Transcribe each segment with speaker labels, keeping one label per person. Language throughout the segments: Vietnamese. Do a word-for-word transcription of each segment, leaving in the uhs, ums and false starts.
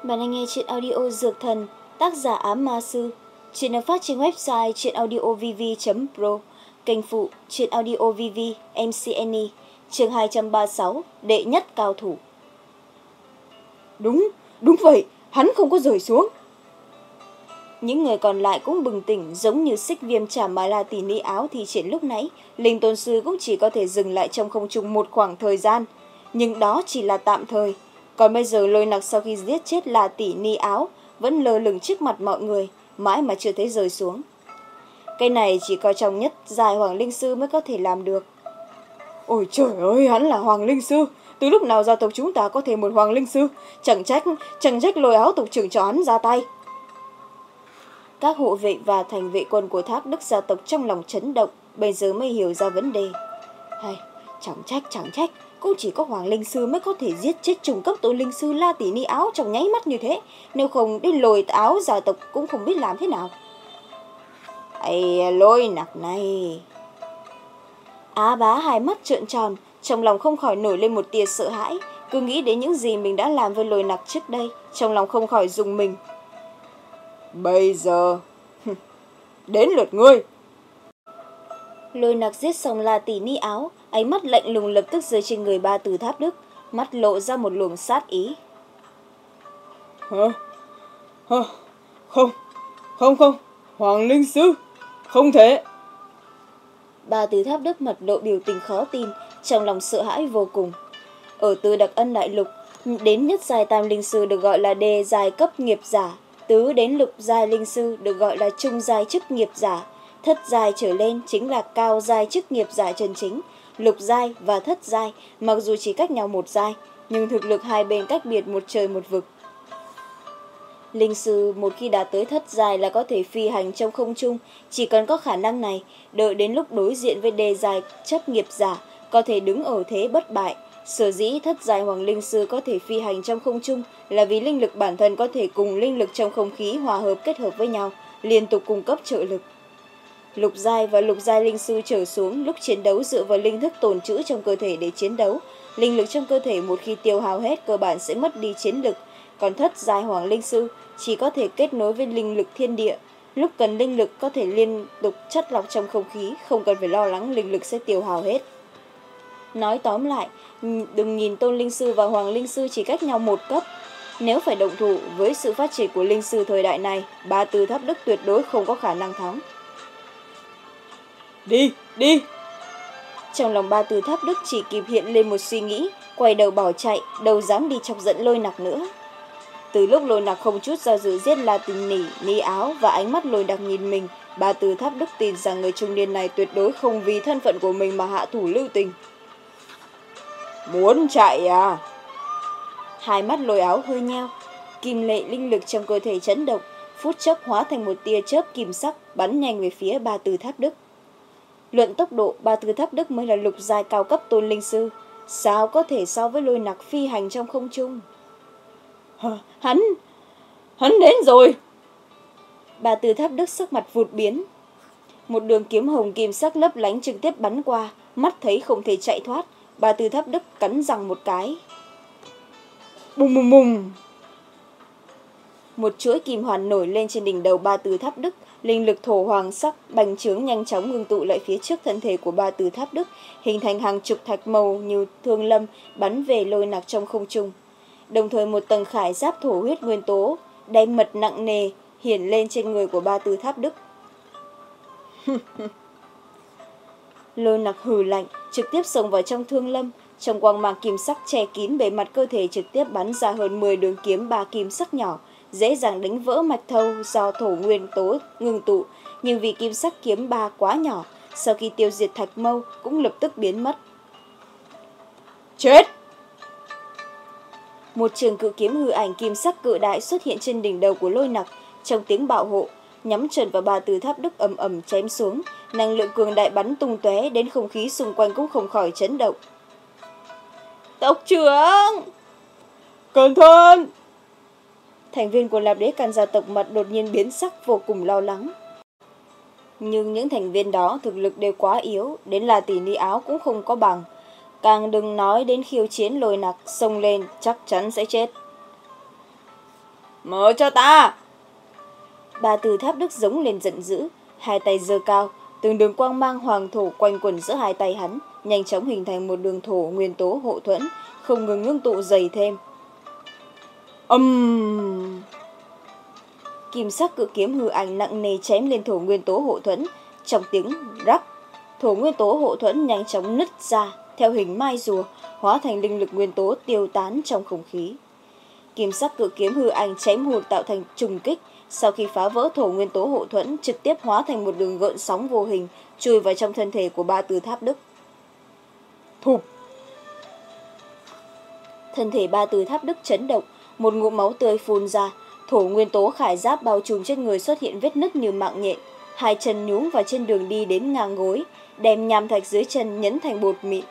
Speaker 1: Bạn đang nghe truyện audio Dược Thần, tác giả Ám Ma Sư. Truyện được phát trên website truyệnaudiovv chấm pro, kênh phụ Truyện Audio vê vê em xê en e, chương hai trăm ba mươi sáu, đệ nhất cao thủ.
Speaker 2: Đúng, đúng vậy, hắn không có rơi xuống.
Speaker 1: Những người còn lại cũng bừng tỉnh, giống như Xích Viêm trả Mà La Tỉ Ni áo thi triển lúc nãy, Linh Tôn Sư cũng chỉ có thể dừng lại trong không trung một khoảng thời gian, nhưng đó chỉ là tạm thời. Còn bây giờ Lôi Nặc sau khi giết chết La Tỉ Ni áo vẫn lơ lửng trước mặt mọi người, mãi mà chưa thấy rơi xuống. Cái này chỉ có trong nhất giai Hoàng Linh Sư mới có thể làm được.
Speaker 2: Ôi trời ơi, hắn là Hoàng Linh Sư. Từ lúc nào gia tộc chúng ta có thể một Hoàng Linh Sư? Chẳng trách, chẳng trách Lôi Áo tộc trưởng cho hắn ra tay.
Speaker 1: Các hộ vệ và thành vệ quân của Thác Đức gia tộc trong lòng chấn động, bây giờ mới hiểu ra vấn đề.
Speaker 2: Hay, chẳng trách, chẳng trách, cũng chỉ có Hoàng Linh Sư mới có thể giết chết trùng cấp Tôn Linh Sư La Tỉ Ni áo trong nháy mắt như thế. Nếu không đến Lôi Áo gia tộc cũng không biết làm thế nào.
Speaker 1: Ây, Lôi Nặc này. Á Bá hai mắt trợn tròn, trong lòng không khỏi nổi lên một tia sợ hãi, cứ nghĩ đến những gì mình đã làm với Lôi Nặc trước đây, trong lòng không khỏi rùng mình.
Speaker 2: Bây giờ, đến lượt ngươi.
Speaker 1: Lôi Nặc giết xong La Tỉ Ni áo, ánh mắt lạnh lùng lập tức rơi trên người Ba Từ Tháp Đức, mắt lộ ra một luồng sát ý.
Speaker 2: Hả? Hả? Không, không không, Hoàng Linh Sư, không thể.
Speaker 1: Ba Từ Tháp Đức mặt lộ biểu tình khó tin, trong lòng sợ hãi vô cùng. Ở Từ Đặc Ân Đại Lục, đến nhất giai Tam Linh Sư được gọi là đề giai cấp nghiệp giả, tứ đến lục giai Linh Sư được gọi là trung giai chức nghiệp giả, thất giai trở lên chính là cao giai chức nghiệp giả chân chính. Lục giai và thất giai mặc dù chỉ cách nhau một giai, nhưng thực lực hai bên cách biệt một trời một vực. Linh Sư một khi đạt tới thất giai là có thể phi hành trong không trung, chỉ cần có khả năng này, đợi đến lúc đối diện với đề giai chấp nghiệp giả, có thể đứng ở thế bất bại. Sở dĩ thất giai Hoàng Linh Sư có thể phi hành trong không trung là vì linh lực bản thân có thể cùng linh lực trong không khí hòa hợp kết hợp với nhau, liên tục cung cấp trợ lực. Lục giai và lục giai Linh Sư trở xuống lúc chiến đấu dựa vào linh thức tồn trữ trong cơ thể để chiến đấu. Linh lực trong cơ thể một khi tiêu hao hết cơ bản sẽ mất đi chiến lực, còn thất giai Hoàng Linh Sư chỉ có thể kết nối với linh lực thiên địa. Lúc cần linh lực có thể liên tục chất lọc trong không khí, không cần phải lo lắng linh lực sẽ tiêu hao hết. Nói tóm lại, đừng nhìn Tôn Linh Sư và Hoàng Linh Sư chỉ cách nhau một cấp. Nếu phải động thủ với sự phát triển của Linh Sư thời đại này, Ba Từ Tháp Đức tuyệt đối không có khả năng thắng.
Speaker 2: Đi, đi.
Speaker 1: Trong lòng Ba Từ Tháp Đức chỉ kịp hiện lên một suy nghĩ, quay đầu bỏ chạy, đâu dám đi chọc giận Lôi Nặc nữa. Từ lúc Lôi Nặc không chút do dự giết La Tỉ Nỉ Ni áo và ánh mắt Lôi Nặc nhìn mình, Ba Từ Tháp Đức tin rằng người trung niên này tuyệt đối không vì thân phận của mình mà hạ thủ lưu tình.
Speaker 2: Muốn chạy à?
Speaker 1: Hai mắt Lôi Áo hơi nheo, kim lệ linh lực trong cơ thể chấn động, phút chốc hóa thành một tia chớp kim sắc bắn nhanh về phía Ba Từ Tháp Đức. Luận tốc độ, Ba Từ Tháp Đức mới là lục giai cao cấp Tôn Linh Sư, sao có thể so với Lôi Nặc phi hành trong không trung?
Speaker 2: Hắn, hắn đến rồi.
Speaker 1: Ba Từ Tháp Đức sắc mặt vụt biến. Một đường kiếm hồng kim sắc lấp lánh trực tiếp bắn qua, mắt thấy không thể chạy thoát, Ba Từ Tháp Đức cắn răng một cái.
Speaker 2: Bùng bùng bùng.
Speaker 1: Một chuỗi kim hoàn nổi lên trên đỉnh đầu Ba Từ Tháp Đức, linh lực thổ hoàng sắc bành trướng nhanh chóng ngưng tụ lại phía trước thân thể của Ba Từ Tháp Đức, hình thành hàng chục thạch màu như thương lâm bắn về Lôi Nặc trong không trung. Đồng thời một tầng khải giáp thổ huyết nguyên tố đay mật nặng nề hiển lên trên người của Ba Từ Tháp Đức. Lôi Nặc hừ lạnh, trực tiếp xông vào trong thương lâm, trong quang mang kim sắc che kín bề mặt cơ thể, trực tiếp bắn ra hơn mười đường kiếm ba kim sắc nhỏ, dễ dàng đánh vỡ mạch thâu do thổ nguyên tố ngưng tụ, nhưng vì kim sắc kiếm ba quá nhỏ, sau khi tiêu diệt thạch mâu cũng lập tức biến mất.
Speaker 2: Chết!
Speaker 1: Một trường cự kiếm hư ảnh kim sắc cự đại xuất hiện trên đỉnh đầu của Lôi Nặc, trong tiếng bạo hộ, nhắm chuẩn vào Ba Từ Tháp Đức ầm ầm chém xuống, năng lượng cường đại bắn tung tóe đến không khí xung quanh cũng không khỏi chấn động.
Speaker 2: Tộc trưởng! Cẩn thận!
Speaker 1: Thành viên của Lạp Đế Can gia tộc mặt đột nhiên biến sắc, vô cùng lo lắng. Nhưng những thành viên đó thực lực đều quá yếu, đến La Tỉ Ni áo cũng không có bằng. Càng đừng nói đến khiêu chiến Lôi Nặc, xông lên chắc chắn sẽ chết.
Speaker 2: Mở cho ta!
Speaker 1: Ba Từ Tháp Đức giống lên giận dữ, hai tay giơ cao, từng đường quang mang hoàng thổ quanh quẩn giữa hai tay hắn, nhanh chóng hình thành một đường thổ nguyên tố hộ thuẫn, không ngừng ngưng tụ dày thêm.
Speaker 2: Âm... Um...
Speaker 1: Kim sắc cự kiếm hư ảnh nặng nề chém lên thổ nguyên tố hộ thuẫn, trong tiếng rắc, thổ nguyên tố hộ thuẫn nhanh chóng nứt ra theo hình mai rùa, hóa thành linh lực nguyên tố tiêu tán trong không khí. Kim sắc cự kiếm hư ảnh chém hụt tạo thành trùng kích, sau khi phá vỡ thổ nguyên tố hộ thuẫn, trực tiếp hóa thành một đường gợn sóng vô hình, chui vào trong thân thể của Ba Từ Tháp Đức.
Speaker 2: Thụp!
Speaker 1: Thân thể Ba Từ Tháp Đức chấn động, một ngụm máu tươi phun ra, thổ nguyên tố khải giáp bao trùm trên người xuất hiện vết nứt như mạng nhện, hai chân nhúng vào trên đường đi đến ngang gối, đem nham thạch dưới chân nhấn thành bột mịn.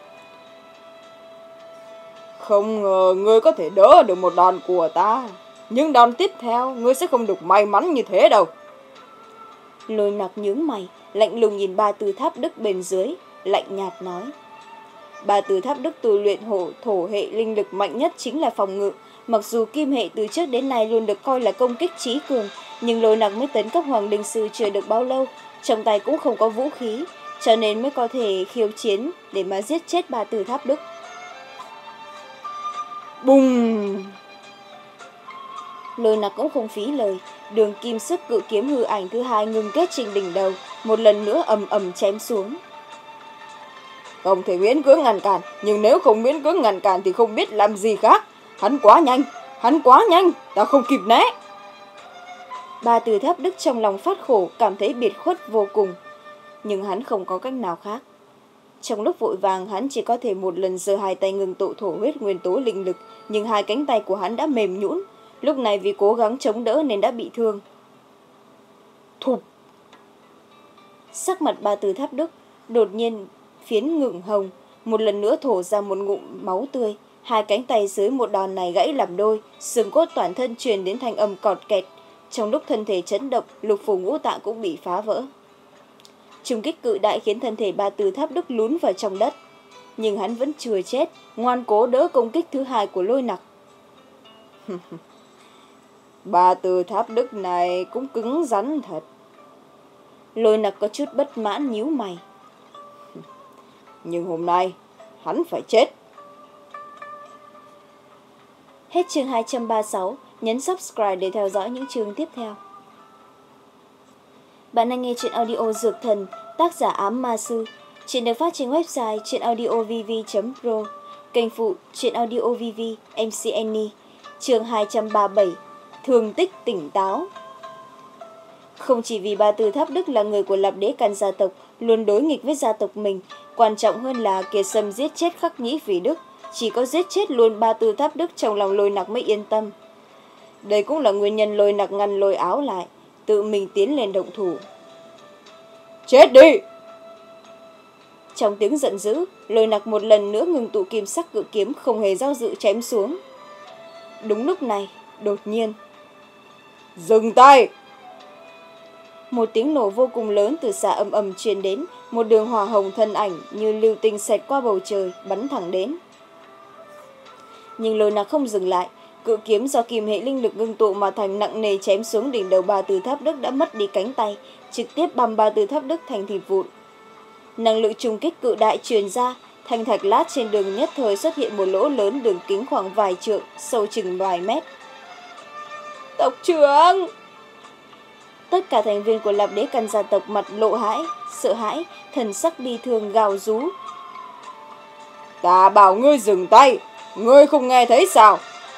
Speaker 2: Không ngờ ngươi có thể đỡ được một đòn của ta, nhưng đòn tiếp theo ngươi sẽ không được may mắn như thế đâu.
Speaker 1: Lôi Nặc nhướng mày, lạnh lùng nhìn Ba Từ Tháp Đức bên dưới, lạnh nhạt nói. Ba Từ Tháp Đức tu luyện hổ thổ hệ linh lực mạnh nhất chính là phòng ngự. Mặc dù kim hệ từ trước đến nay luôn được coi là công kích trí cường, nhưng Lôi Nặc mới tấn cấp Hoàng Linh Sư chưa được bao lâu, trong tay cũng không có vũ khí, cho nên mới có thể khiêu chiến để mà giết chết Ba Từ Tháp Đức.
Speaker 2: Bùng!
Speaker 1: Lôi Nặc cũng không phí lời, đường kim sức cự kiếm hư ảnh thứ hai ngưng kết trên đỉnh đầu, một lần nữa ầm ầm chém xuống.
Speaker 2: Không thể miễn cưỡng ngăn cản, nhưng nếu không miễn cưỡng ngăn cản thì không biết làm gì khác. Hắn quá nhanh, hắn quá nhanh, ta không kịp né.
Speaker 1: Ba Từ Tháp Đức trong lòng phát khổ, cảm thấy biệt khuất vô cùng, nhưng hắn không có cách nào khác. Trong lúc vội vàng, hắn chỉ có thể một lần giơ hai tay ngừng tụ thổ huyết nguyên tố linh lực, nhưng hai cánh tay của hắn đã mềm nhũn, lúc này vì cố gắng chống đỡ nên đã bị thương.
Speaker 2: Thụp!
Speaker 1: Sắc mặt Ba Từ Tháp Đức đột nhiên phiến ngượng hồng, một lần nữa thổ ra một ngụm máu tươi, hai cánh tay dưới một đòn này gãy làm đôi, xương cốt toàn thân truyền đến thanh âm cọt kẹt. Trong lúc thân thể chấn động, lục phủ ngũ tạng cũng bị phá vỡ. Trùng kích cự đại khiến thân thể Ba Từ Tháp Đức lún vào trong đất, nhưng hắn vẫn chưa chết, ngoan cố đỡ công kích thứ hai của Lôi Nặc.
Speaker 2: Ba Từ Tháp Đức này cũng cứng rắn thật.
Speaker 1: Lôi Nặc có chút bất mãn nhíu mày.
Speaker 2: Nhưng hôm nay hắn phải chết.
Speaker 1: Hết chương hai trăm ba mươi sáu, nhấn subscribe để theo dõi những chương tiếp theo. Bạn đang nghe truyện audio Dược Thần, tác giả Ám Ma Sư. Truyện được phát trên website truyệnaudiovv chấm pro, kênh phụ Truyện Audio vê vê, em xê Annie. Chương hai trăm ba mươi bảy, thương tích tỉnh táo. Không chỉ vì Ba Từ Tháp Đức là người của Lạp Đế Căn gia tộc, luôn đối nghịch với gia tộc mình, quan trọng hơn là Kiệt Sâm giết chết Khắc Nhĩ Phỉ Đức, chỉ có giết chết luôn Ba Từ Tháp Đức trong lòng Lôi Nặc mới yên tâm. Đây cũng là nguyên nhân Lôi Nặc ngăn Lôi Áo lại, tự mình tiến lên động thủ.
Speaker 2: Chết đi!
Speaker 1: Trong tiếng giận dữ, Lôi Nặc một lần nữa ngừng tụ kim sắc cự kiếm, không hề do dự chém xuống. Đúng lúc này, đột nhiên,
Speaker 2: dừng tay!
Speaker 1: Một tiếng nổ vô cùng lớn từ xa ầm ầm truyền đến, một đường hỏa hồng thân ảnh như lưu tinh xẹt qua bầu trời, bắn thẳng đến. Nhưng Lôi Nặc không dừng lại, cự kiếm do kim hệ linh lực ngưng tụ mà thành nặng nề chém xuống đỉnh đầu Ba Từ Tháp Đức đã mất đi cánh tay, trực tiếp băm Ba Từ Tháp Đức thành thịt vụn. Năng lượng trùng kích cự đại truyền ra, thanh thạch lát trên đường nhất thời xuất hiện một lỗ lớn đường kính khoảng vài trượng, sâu chừng vài mét.
Speaker 2: Tộc trưởng!
Speaker 1: Tất cả thành viên của Lạp Đế Căn gia tộc mặt lộ hãi, sợ hãi, thần sắc bi thương gào rú.
Speaker 2: Ta bảo ngươi dừng tay, ngươi không nghe thấy sao?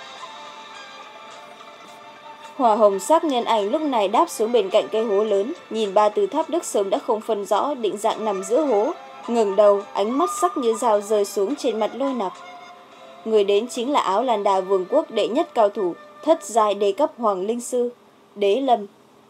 Speaker 1: Hỏa hồng sắc nhân ảnh lúc này đáp xuống bên cạnh cây hố lớn, nhìn Ba Từ Tháp Đức sớm đã không phân rõ định dạng nằm giữa hố, ngẩng đầu, ánh mắt sắc như dao rơi xuống trên mặt Lôi Nặc. Người đến chính là Áo Lan Đà Vương quốc đệ nhất cao thủ, thất giai đề cấp Hoàng Linh Sư, Đế Lâm.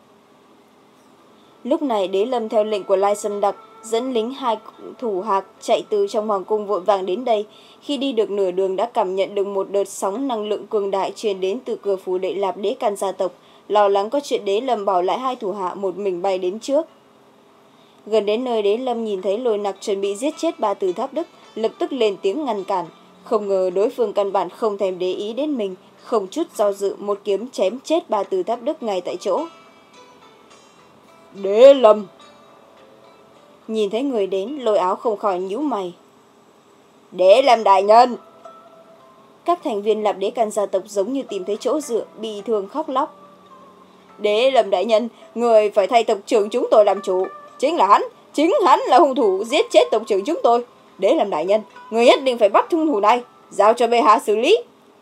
Speaker 1: Lúc này Đế Lâm theo lệnh của Lai Sâm Đặc dẫn lính hai thủ hạc chạy từ trong hoàng cung vội vàng đến đây. Khi đi được nửa đường đã cảm nhận được một đợt sóng năng lượng cường đại truyền đến từ cửa phủ đệ Lạp Đế Căn gia tộc, lo lắng có chuyện Đế Lâm bảo lại hai thủ hạ một mình bay đến trước. Gần đến nơi, Đế Lâm nhìn thấy Lôi Nặc chuẩn bị giết chết Ba Từ Tháp Đức, lập tức lên tiếng ngăn cản. Không ngờ đối phương căn bản không thèm để ý đến mình, không chút do dự một kiếm chém chết Ba Tư Tháp Đức ngay tại chỗ. Đế Lâm! Nhìn thấy người đến, Lôi Áo không khỏi nhíu mày. Đế Lâm đại nhân! Các thành viên Lạp Đế Can gia tộc giống như tìm thấy chỗ dựa, bị thương khóc lóc. Đế Lâm đại nhân, người phải thay tộc trưởng chúng tôi làm chủ. Chính là hắn, chính hắn là hung thủ giết chết tộc trưởng chúng tôi. Đế Lâm đại nhân, người nhất định phải bắt hung thủ này, giao cho bệ hạ xử lý.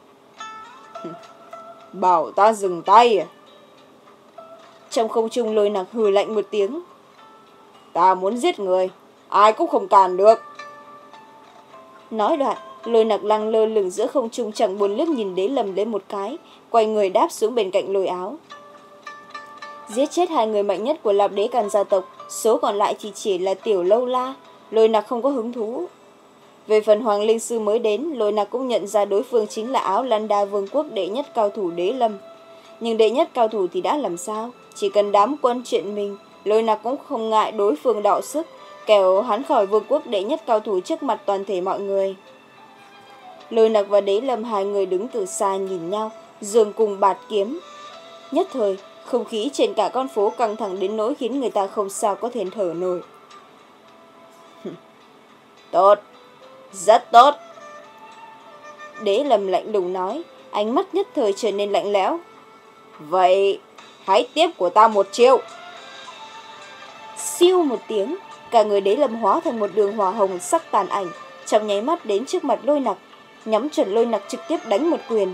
Speaker 1: Bảo ta dừng tay à? Trong không trung Lôi Nặc hừ lạnh một tiếng. Ta muốn giết người, ai cũng không cản được. Nói đoạn, Lôi Nặc lăng lơ lửng giữa không trung, chẳng buồn liếc nhìn Đế Lâm lên một cái, quay người đáp xuống bên cạnh Lôi Áo. Giết chết hai người mạnh nhất của Lạp Đế Can gia tộc, số còn lại thì chỉ là tiểu lâu la. Lôi Nặc không có hứng thú. Về phần Hoàng Linh Sư mới đến, Lôi Nặc cũng nhận ra đối phương chính là Áo Lan Đa Vương quốc đệ nhất cao thủ Đế Lâm. Nhưng đệ nhất cao thủ thì đã làm sao? Chỉ cần đám quân chuyện mình, Lôi Nặc cũng không ngại đối phương đọ sức, kẻo hắn khỏi vương quốc đệ nhất cao thủ trước mặt toàn thể mọi người. Lôi Nặc và Đế Lâm hai người đứng từ xa nhìn nhau, dường cùng bạt kiếm. Nhất thời, không khí trên cả con phố căng thẳng đến nỗi khiến người ta không sao có thể thở nổi. Tốt, rất tốt. Đế Lâm lạnh lùng nói, ánh mắt nhất thời trở nên lạnh lẽo. Vậy, hãy tiếp của ta một chiêu. Siêu một tiếng, cả người Đế Lâm hóa thành một đường hỏa hồng sắc tàn ảnh, trong nháy mắt đến trước mặt Lôi Nặc, nhắm chuẩn Lôi Nặc trực tiếp đánh một quyền.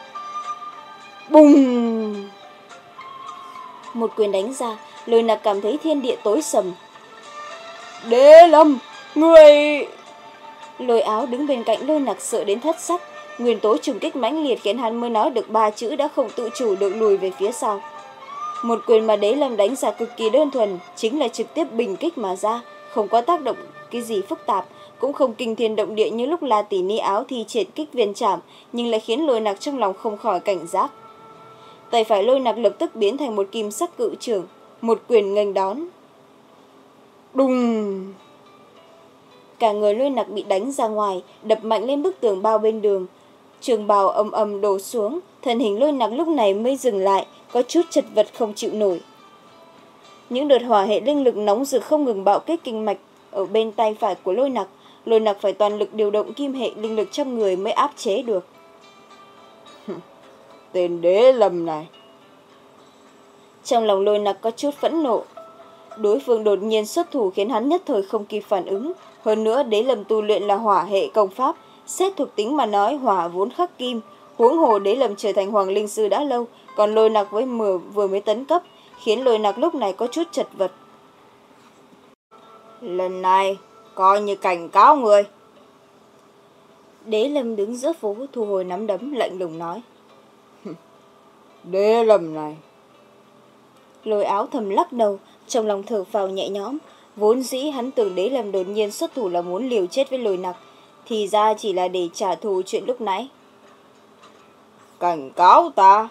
Speaker 1: Bùng! Một quyền đánh ra, Lôi Nặc cảm thấy thiên địa tối sầm. Đế Lâm, người... Lôi Áo đứng bên cạnh Lôi Nặc sợ đến thất sắc. Nguyên tố trùng kích mãnh liệt khiến hắn mới nói được ba chữ đã không tự chủ được lùi về phía sau. Một quyền mà Đế Lâm đánh ra cực kỳ đơn thuần, chính là trực tiếp bình kích mà ra, không có tác động cái gì phức tạp, cũng không kinh thiên động địa như lúc La Tỷ Ni Áo thi triển kích viên trảm, nhưng lại khiến Lôi Nặc trong lòng không khỏi cảnh giác. Tay phải Lôi Nặc lập tức biến thành một kim sắc cự trưởng, một quyền nghênh đón. Đùng! Cả người Lôi Nặc bị đánh ra ngoài, đập mạnh lên bức tường bao bên đường. Trường bào ầm ầm đổ xuống, thân hình Lôi Nặc lúc này mới dừng lại, có chút chật vật không chịu nổi. Những đợt hỏa hệ linh lực nóng rực không ngừng bạo kích kinh mạch ở bên tay phải của Lôi Nặc. Lôi Nặc phải toàn lực điều động kim hệ linh lực trong người mới áp chế được. Tên Đế Lâm này. Trong lòng Lôi Nặc có chút phẫn nộ. Đối phương đột nhiên xuất thủ khiến hắn nhất thời không kịp phản ứng. Hơn nữa Đế Lâm tu luyện là hỏa hệ công pháp, xét thuộc tính mà nói hỏa vốn khắc kim. Huống hồ Đế Lâm trở thành Hoàng Linh Sư đã lâu, còn Lôi Nặc với mưa vừa mới tấn cấp, khiến Lôi Nặc lúc này có chút chật vật. Lần này coi như cảnh cáo người. Đế Lâm đứng giữa phố thu hồi nắm đấm lạnh lùng nói. Đế Lâm này. Lôi Áo thầm lắc đầu, trong lòng thở phào nhẹ nhõm. Vốn dĩ hắn tưởng Đế Lâm đột nhiên xuất thủ là muốn liều chết với Lôi Nặc, thì ra chỉ là để trả thù chuyện lúc nãy. Cảnh cáo ta.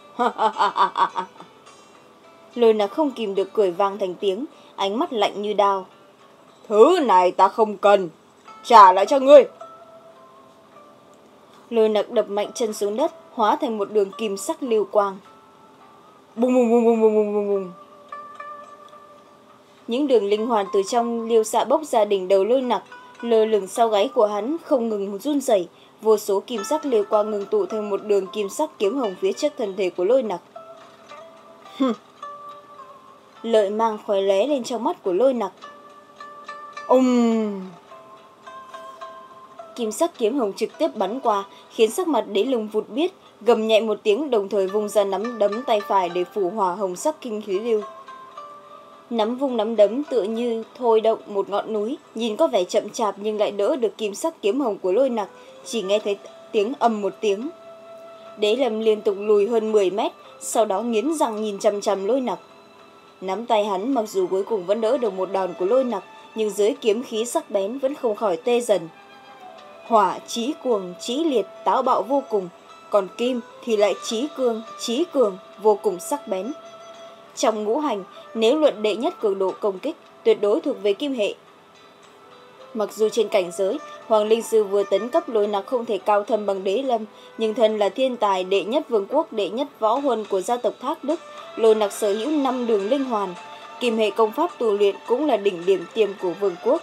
Speaker 1: Lôi Nặc không kìm được cười vang thành tiếng, ánh mắt lạnh như đao. Thứ này ta không cần, trả lại cho ngươi. Lôi Nặc đập mạnh chân xuống đất, hóa thành một đường kim sắc lưu quang. Bùng bùng bùng bùng bùng bùng bùng bùng. Những đường linh hoàn từ trong liêu xạ bốc ra đỉnh đầu Lôi Nặc, lơ lửng sau gáy của hắn không ngừng run rẩy, vô số kim sắc liêu quang ngừng tụ thành một đường kim sắc kiếm hồng phía trước thân thể của Lôi Nặc. Lợi mang khóe lóe lên trong mắt của Lôi Nặc. Ùng! Kim sắc kiếm hồng trực tiếp bắn qua, khiến sắc mặt Đế Lùng vụt biết, gầm nhẹ một tiếng, đồng thời vung ra nắm đấm tay phải để phủ hỏa hồng sắc kinh khí lưu. Nắm vung nắm đấm tựa như thôi động một ngọn núi, nhìn có vẻ chậm chạp nhưng lại đỡ được kim sắc kiếm hồng của Lôi Nặc, chỉ nghe thấy tiếng ầm một tiếng. Đế Lâm liên tục lùi hơn mười mét, sau đó nghiến răng nhìn chằm chằm Lôi Nặc. Nắm tay hắn mặc dù cuối cùng vẫn đỡ được một đòn của Lôi Nặc, nhưng dưới kiếm khí sắc bén vẫn không khỏi tê dần. Hỏa chí cuồng, chí liệt, táo bạo vô cùng, còn kim thì lại chí cương, chí cường, vô cùng sắc bén. Trong ngũ hành, nếu luận đệ nhất cường độ công kích, tuyệt đối thuộc về kim hệ. Mặc dù trên cảnh giới, Hoàng Linh Sư vừa tấn cấp Lôi Nặc không thể cao thâm bằng Đế Lâm, nhưng thân là thiên tài đệ nhất vương quốc, đệ nhất võ huân của gia tộc Thác Đức, Lôi Nặc sở hữu năm đường linh hoàn, kim hệ công pháp tu luyện cũng là đỉnh điểm tiêm của vương quốc.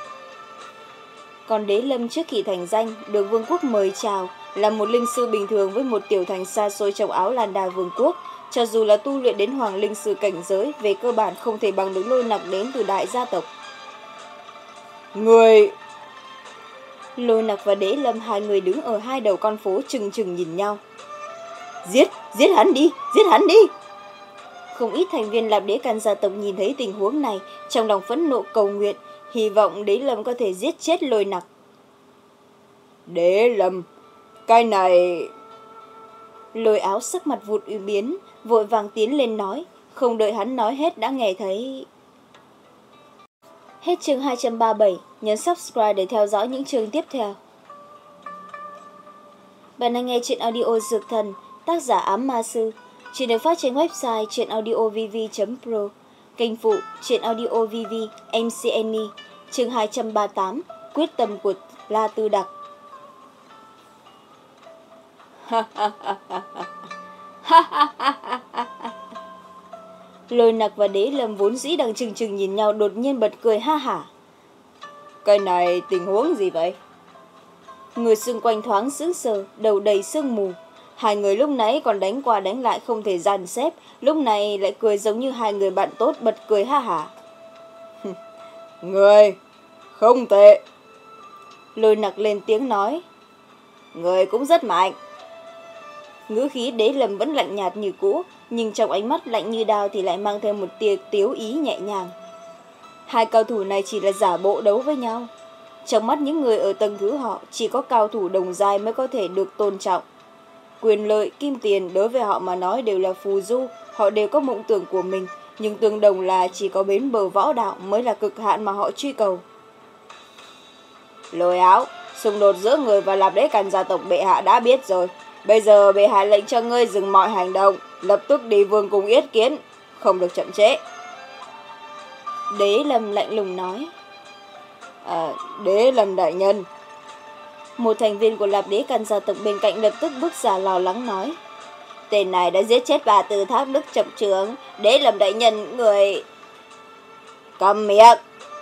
Speaker 1: Còn Đế Lâm trước khi thành danh, được vương quốc mời chào, là một linh sư bình thường với một tiểu thành xa xôi trong áo Lan Đà vương quốc. Cho dù là tu luyện đến Hoàng Linh Sư cảnh giới, về cơ bản không thể bằng được Lôi Nặc đến từ đại gia tộc.
Speaker 2: Người...
Speaker 1: Lôi Nặc và Đế Lâm hai người đứng ở hai đầu con phố chừng chừng nhìn nhau.
Speaker 2: Giết, giết hắn đi, giết hắn đi.
Speaker 1: Không ít thành viên Lạp Đế Can gia tộc nhìn thấy tình huống này, trong lòng phẫn nộ cầu nguyện, hy vọng Đế Lâm có thể giết chết Lôi Nặc.
Speaker 2: Đế Lâm, cái này...
Speaker 1: Lôi Áo sắc mặt vụt ủy biến, vội vàng tiến lên nói, không đợi hắn nói hết đã nghe thấy... Hết chương hai trăm ba mươi bảy, nhấn subscribe để theo dõi những chương tiếp theo. Bạn đang nghe truyện audio Dược Thần, tác giả Ám Ma Sư. Chuyện được phát trên website truyệnaudiovv chấm pro, kênh phụ Truyện Audio vê vê, em xê en i, chương hai trăm ba mươi tám, quyết tâm của La Tư Đặc. Lôi Nặc và Đế Lâm vốn dĩ đang chừng chừng nhìn nhau đột nhiên bật cười ha hả.
Speaker 2: Cái này tình huống gì vậy?
Speaker 1: Người xung quanh thoáng sững sờ, đầu đầy sương mù. Hai người lúc nãy còn đánh qua đánh lại không thể dàn xếp, lúc này lại cười giống như hai người bạn tốt bật cười ha hả.
Speaker 2: Người không tệ.
Speaker 1: Lôi Nặc lên tiếng nói.
Speaker 2: Người cũng rất mạnh.
Speaker 1: Ngữ khí Đế Lâm vẫn lạnh nhạt như cũ, nhưng trong ánh mắt lạnh như đao thì lại mang thêm một tia tiếu ý nhẹ nhàng. Hai cao thủ này chỉ là giả bộ đấu với nhau. Trong mắt những người ở tầng thứ họ, chỉ có cao thủ đồng giai mới có thể được tôn trọng. Quyền lợi, kim tiền đối với họ mà nói đều là phù du, họ đều có mộng tưởng của mình, nhưng tương đồng là chỉ có bến bờ võ đạo mới là cực hạn mà họ truy cầu.
Speaker 2: Lôi Áo, xung đột giữa người và Lạp Đế Can gia tộc bệ hạ đã biết rồi. Bây giờ bệ hạ lệnh cho ngươi dừng mọi hành động, lập tức đi vương cung yết kiến, không được chậm trễ.
Speaker 1: Đế Lâm lạnh lùng nói.
Speaker 2: À, Đế Lâm đại nhân.
Speaker 1: Một thành viên của Lạp Đế Can gia tộc bên cạnh lập tức bước ra lo lắng nói.
Speaker 2: Tên này đã giết chết bà từ Thác Đức chậm trưởng, Đế Lâm đại nhân người... Cầm miệng.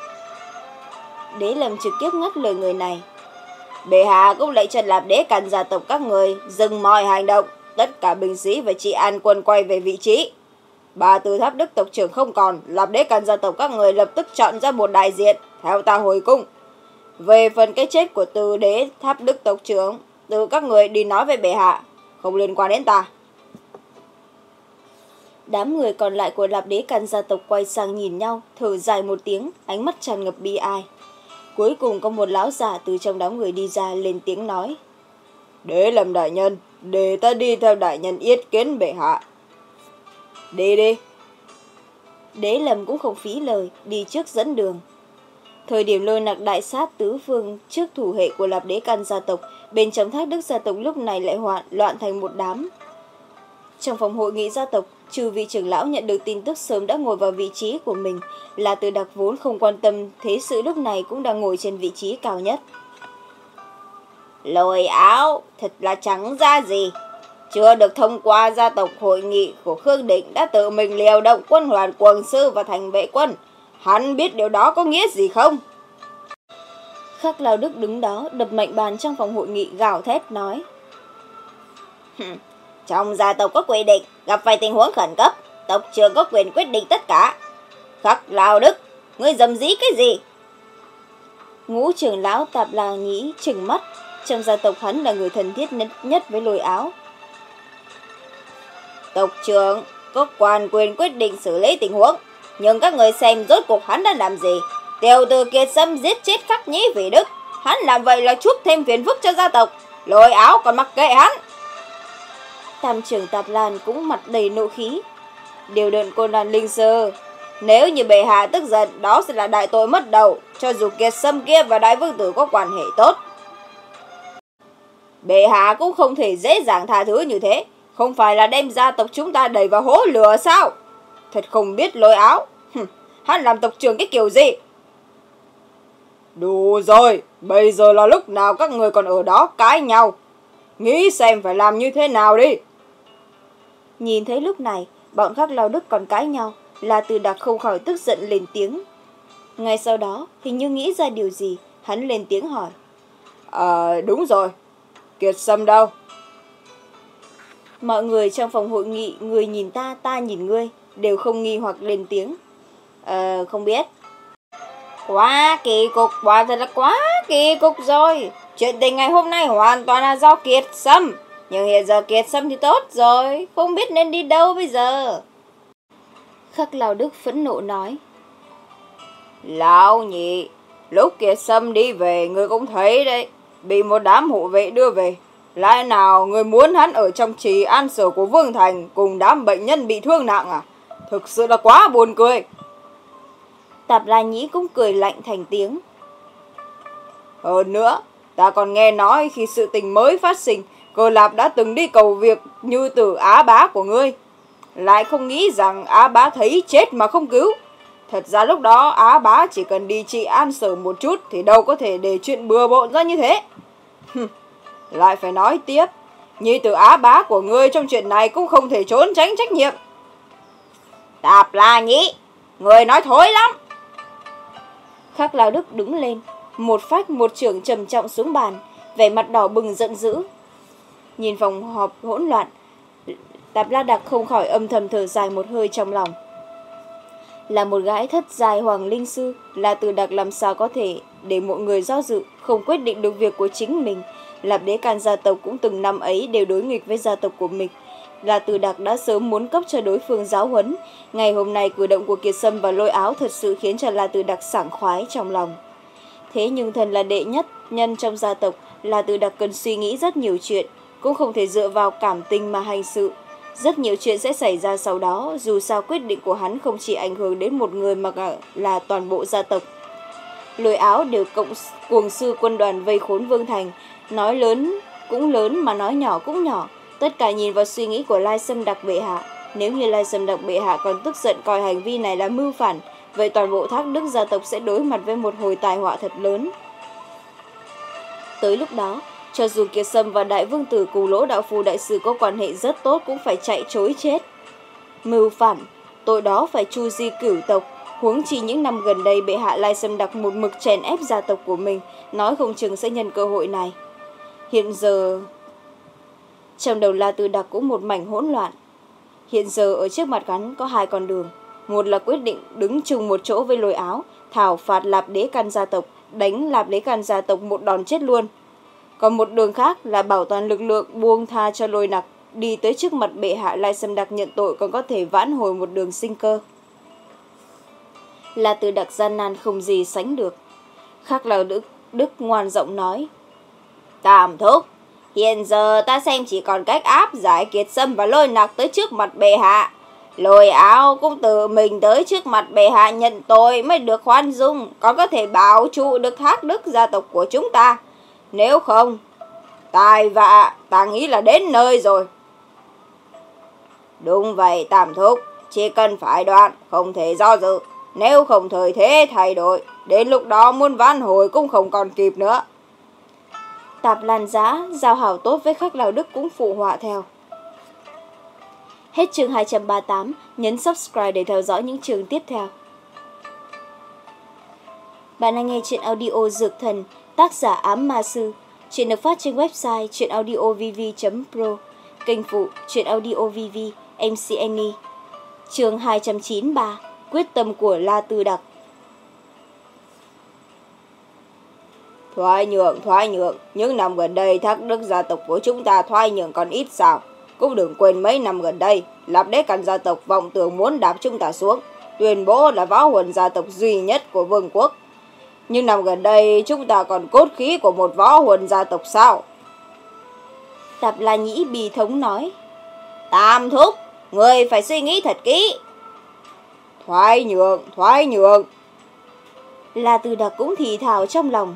Speaker 1: Đế Lâm trực tiếp ngắt lời người này.
Speaker 2: Bệ hạ cũng lệnh cho Lạp Đế Can gia tộc các người dừng mọi hành động, tất cả binh sĩ và trị an quân quay về vị trí. Bà từ Tháp Đức tộc trưởng không còn, Lạp Đế Can gia tộc các người lập tức chọn ra một đại diện, theo ta hồi cung. Về phần cái chết của Từ Đế Tháp Đức tộc trưởng, từ các người đi nói với bệ hạ, không liên quan đến ta.
Speaker 1: Đám người còn lại của Lạp Đế Can gia tộc quay sang nhìn nhau, thở dài một tiếng, ánh mắt tràn ngập bi ai. Cuối cùng có một lão giả từ trong đám người đi ra lên tiếng nói.
Speaker 2: Đế Lâm đại nhân, để ta đi theo đại nhân yết kiến bệ hạ. Đi đi.
Speaker 1: Đế Lâm cũng không phí lời, đi trước dẫn đường. Thời điểm Lôi Nặc đại sát tứ phương trước thủ hệ của Lạp Đế Can gia tộc, bên trong Thác Đức gia tộc lúc này lại hoạn loạn thành một đám. Trong phòng hội nghị gia tộc, trừ vị trưởng lão nhận được tin tức sớm đã ngồi vào vị trí của mình, là Từ Đặc vốn không quan tâm thế sự lúc này cũng đang ngồi trên vị trí cao nhất.
Speaker 2: Lôi Áo, thật là chẳng ra gì. Chưa được thông qua gia tộc hội nghị của Khương Định đã tự mình liều động quân đoàn quần sư và thành vệ quân. Hắn biết điều đó có nghĩa gì không?
Speaker 1: Khắc Lao Đức đứng đó đập mạnh bàn trong phòng hội nghị gào thét nói.
Speaker 2: Trong gia tộc có quy định, gặp phải tình huống khẩn cấp, tộc trưởng có quyền quyết định tất cả. Khắc Lao Đức, ngươi dầm dĩ cái gì?
Speaker 1: Ngũ trưởng lão Tạp La Nhĩ trừng mắt, trong gia tộc hắn là người thân thiết nhất, nhất với Lôi Áo.
Speaker 2: Tộc trưởng có quan quyền quyết định xử lý tình huống, nhưng các người xem rốt cuộc hắn đã làm gì? Tiểu tử Kiệt Sâm giết chết Khắc Nhĩ vì đức, hắn làm vậy là chuốc thêm phiền phức cho gia tộc. Lôi Áo còn mặc kệ hắn.
Speaker 1: Tam trưởng Tạp Lan cũng mặt đầy nộ khí. Điều đợn cô đàn linh sơ, nếu như bệ hạ tức giận, đó sẽ là đại tội mất đầu, cho dù Kiệt Sâm kia và đại vương tử có quan hệ tốt.
Speaker 2: Bệ hạ cũng không thể dễ dàng tha thứ như thế, không phải là đem gia tộc chúng ta đẩy vào hố lửa sao? Thật không biết Lôi Áo, hắn làm tộc trưởng cái kiểu gì? Đủ rồi, bây giờ là lúc nào các người còn ở đó cãi nhau. Nghĩ xem phải làm như thế nào đi.
Speaker 1: Nhìn thấy lúc này, bọn Khắc Lao Đức còn cãi nhau, La Tư Đặc không khỏi tức giận lên tiếng. Ngay sau đó, hình như nghĩ ra điều gì, hắn lên tiếng hỏi.
Speaker 2: Ờ, đúng rồi. Kiệt Sâm đâu?
Speaker 1: Mọi người trong phòng hội nghị, người nhìn ta, ta nhìn ngươi, đều không nghi hoặc lên tiếng. Ờ, không biết.
Speaker 2: Quá kỳ cục, quả thật là quá kỳ cục rồi. Chuyện tình ngày hôm nay hoàn toàn là do Kiệt Sâm. Nhưng hiện giờ Kiệt Sâm thì tốt rồi, không biết nên đi đâu bây giờ.
Speaker 1: Khắc Lao Đức phẫn nộ nói.
Speaker 2: Lão nhị, lúc Kiệt Sâm đi về người cũng thấy đấy, bị một đám hộ vệ đưa về. Lẽ nào người muốn hắn ở trong trì an sở của Vương Thành cùng đám bệnh nhân bị thương nặng à? Thực sự là quá buồn cười.
Speaker 1: Tạp La Nhĩ cũng cười lạnh thành tiếng.
Speaker 2: Hơn nữa, ta còn nghe nói khi sự tình mới phát sinh, Cơ Lạp đã từng đi cầu việc như tử Á Bá của ngươi. Lại không nghĩ rằng Á Bá thấy chết mà không cứu. Thật ra lúc đó Á Bá chỉ cần đi trị an sở một chút thì đâu có thể để chuyện bừa bộn ra như thế. Lại phải nói tiếp, nhi tử Á Bá của ngươi trong chuyện này cũng không thể trốn tránh trách nhiệm. Tạp La Nhĩ, người nói thối lắm.
Speaker 1: Khắc Lao Đức đứng lên, một phách một chưởng trầm trọng xuống bàn, vẻ mặt đỏ bừng giận dữ. Nhìn phòng họp hỗn loạn, Tạp La Đặc không khỏi âm thầm thở dài một hơi trong lòng. Là một gái thất giai hoàng linh sư, La Tư Đặc làm sao có thể để mọi người do dự, không quyết định được việc của chính mình. Lạp Đế Can gia tộc cũng từng năm ấy đều đối nghịch với gia tộc của mình. La Tư Đặc đã sớm muốn cấp cho đối phương giáo huấn. Ngày hôm nay cử động của Kiệt Sâm và Lôi Áo thật sự khiến cho La Tư Đặc sảng khoái trong lòng. Thế nhưng thần là đệ nhất nhân trong gia tộc, La Tư Đặc cần suy nghĩ rất nhiều chuyện, cũng không thể dựa vào cảm tình mà hành sự. Rất nhiều chuyện sẽ xảy ra sau đó, dù sao quyết định của hắn không chỉ ảnh hưởng đến một người mà là toàn bộ gia tộc. Lôi Áo đều cộng cuồng sư quân đoàn vây khốn Vương Thành, nói lớn cũng lớn mà nói nhỏ cũng nhỏ. Tất cả nhìn vào suy nghĩ của Lai Sâm Đặc bệ hạ. Nếu như Lai Sâm Đặc bệ hạ còn tức giận coi hành vi này là mưu phản, vậy toàn bộ Thác Đức gia tộc sẽ đối mặt với một hồi tai họa thật lớn. Tới lúc đó, cho dù Kiệt Sâm và Đại Vương Tử Cù Lỗ Đạo Phù Đại Sư có quan hệ rất tốt cũng phải chạy trối chết. Mưu phản, tội đó phải tru di cửu tộc. Huống chi những năm gần đây bệ hạ Lai Sâm Đặc một mực chèn ép gia tộc của mình, nói không chừng sẽ nhân cơ hội này. Hiện giờ, trong đầu La Tư Đặc cũng một mảnh hỗn loạn. Hiện giờ ở trước mặt hắn có hai con đường. Một là quyết định đứng chung một chỗ với Lôi Áo, thảo phạt Lạp Đế Can gia tộc, đánh Lạp Đế Can gia tộc một đòn chết luôn. Còn một đường khác là bảo toàn lực lượng buông tha cho Lôi Nặc, đi tới trước mặt bệ hạ Lai Sâm Đặc nhận tội còn có thể vãn hồi một đường sinh cơ. La Tư Đặc gian nan không gì sánh được. Khắc Lao Đức, Đức ngoan giọng nói.
Speaker 2: Tam thúc, hiện giờ ta xem chỉ còn cách áp giải Kiệt Sâm và Lôi Nặc tới trước mặt bệ hạ. Lôi Áo cũng tự mình tới trước mặt bệ hạ nhận tội mới được khoan dung, còn có thể bảo trụ được Thác Đức gia tộc của chúng ta. Nếu không, tai vạ ta nghĩ là đến nơi rồi. Đúng vậy Tam thúc, chỉ cần phải đoạn, không thể do dự. Nếu không thời thế thay đổi, đến lúc đó muốn vãn hồi cũng không còn kịp nữa.
Speaker 1: Tạp Lan Giá giao hảo tốt với Khắc Lao Đức cũng phụ họa theo. Hết chương hai trăm ba mươi tám, nhấn subscribe để theo dõi những chương tiếp theo. Bạn đang nghe chuyện audio Dược Thần, tác giả Ám Ma Sư. Chuyện được phát trên website chuyenaudiovv chấm pro, kênh phụ Chuyện Audio vê vê, em xê Annie. Chương hai trăm chín mươi ba, quyết tâm của La Tư Đặc.
Speaker 2: Thoái nhượng, thoái nhượng, những năm gần đây Thác Đức gia tộc của chúng ta thoái nhượng còn ít sao. Cũng đừng quên mấy năm gần đây, Lạp Đế Can gia tộc vọng tưởng muốn đạp chúng ta xuống, tuyên bố là võ hồn gia tộc duy nhất của vương quốc. Nhưng năm gần đây chúng ta còn cốt khí của một võ hồn gia tộc sao?
Speaker 1: Tạp La Nhĩ bì thống nói.
Speaker 2: Tam thúc, người phải suy nghĩ thật kỹ. Thoái nhượng, thoái nhượng.
Speaker 1: La Tư Đặc cũng thì thào trong lòng.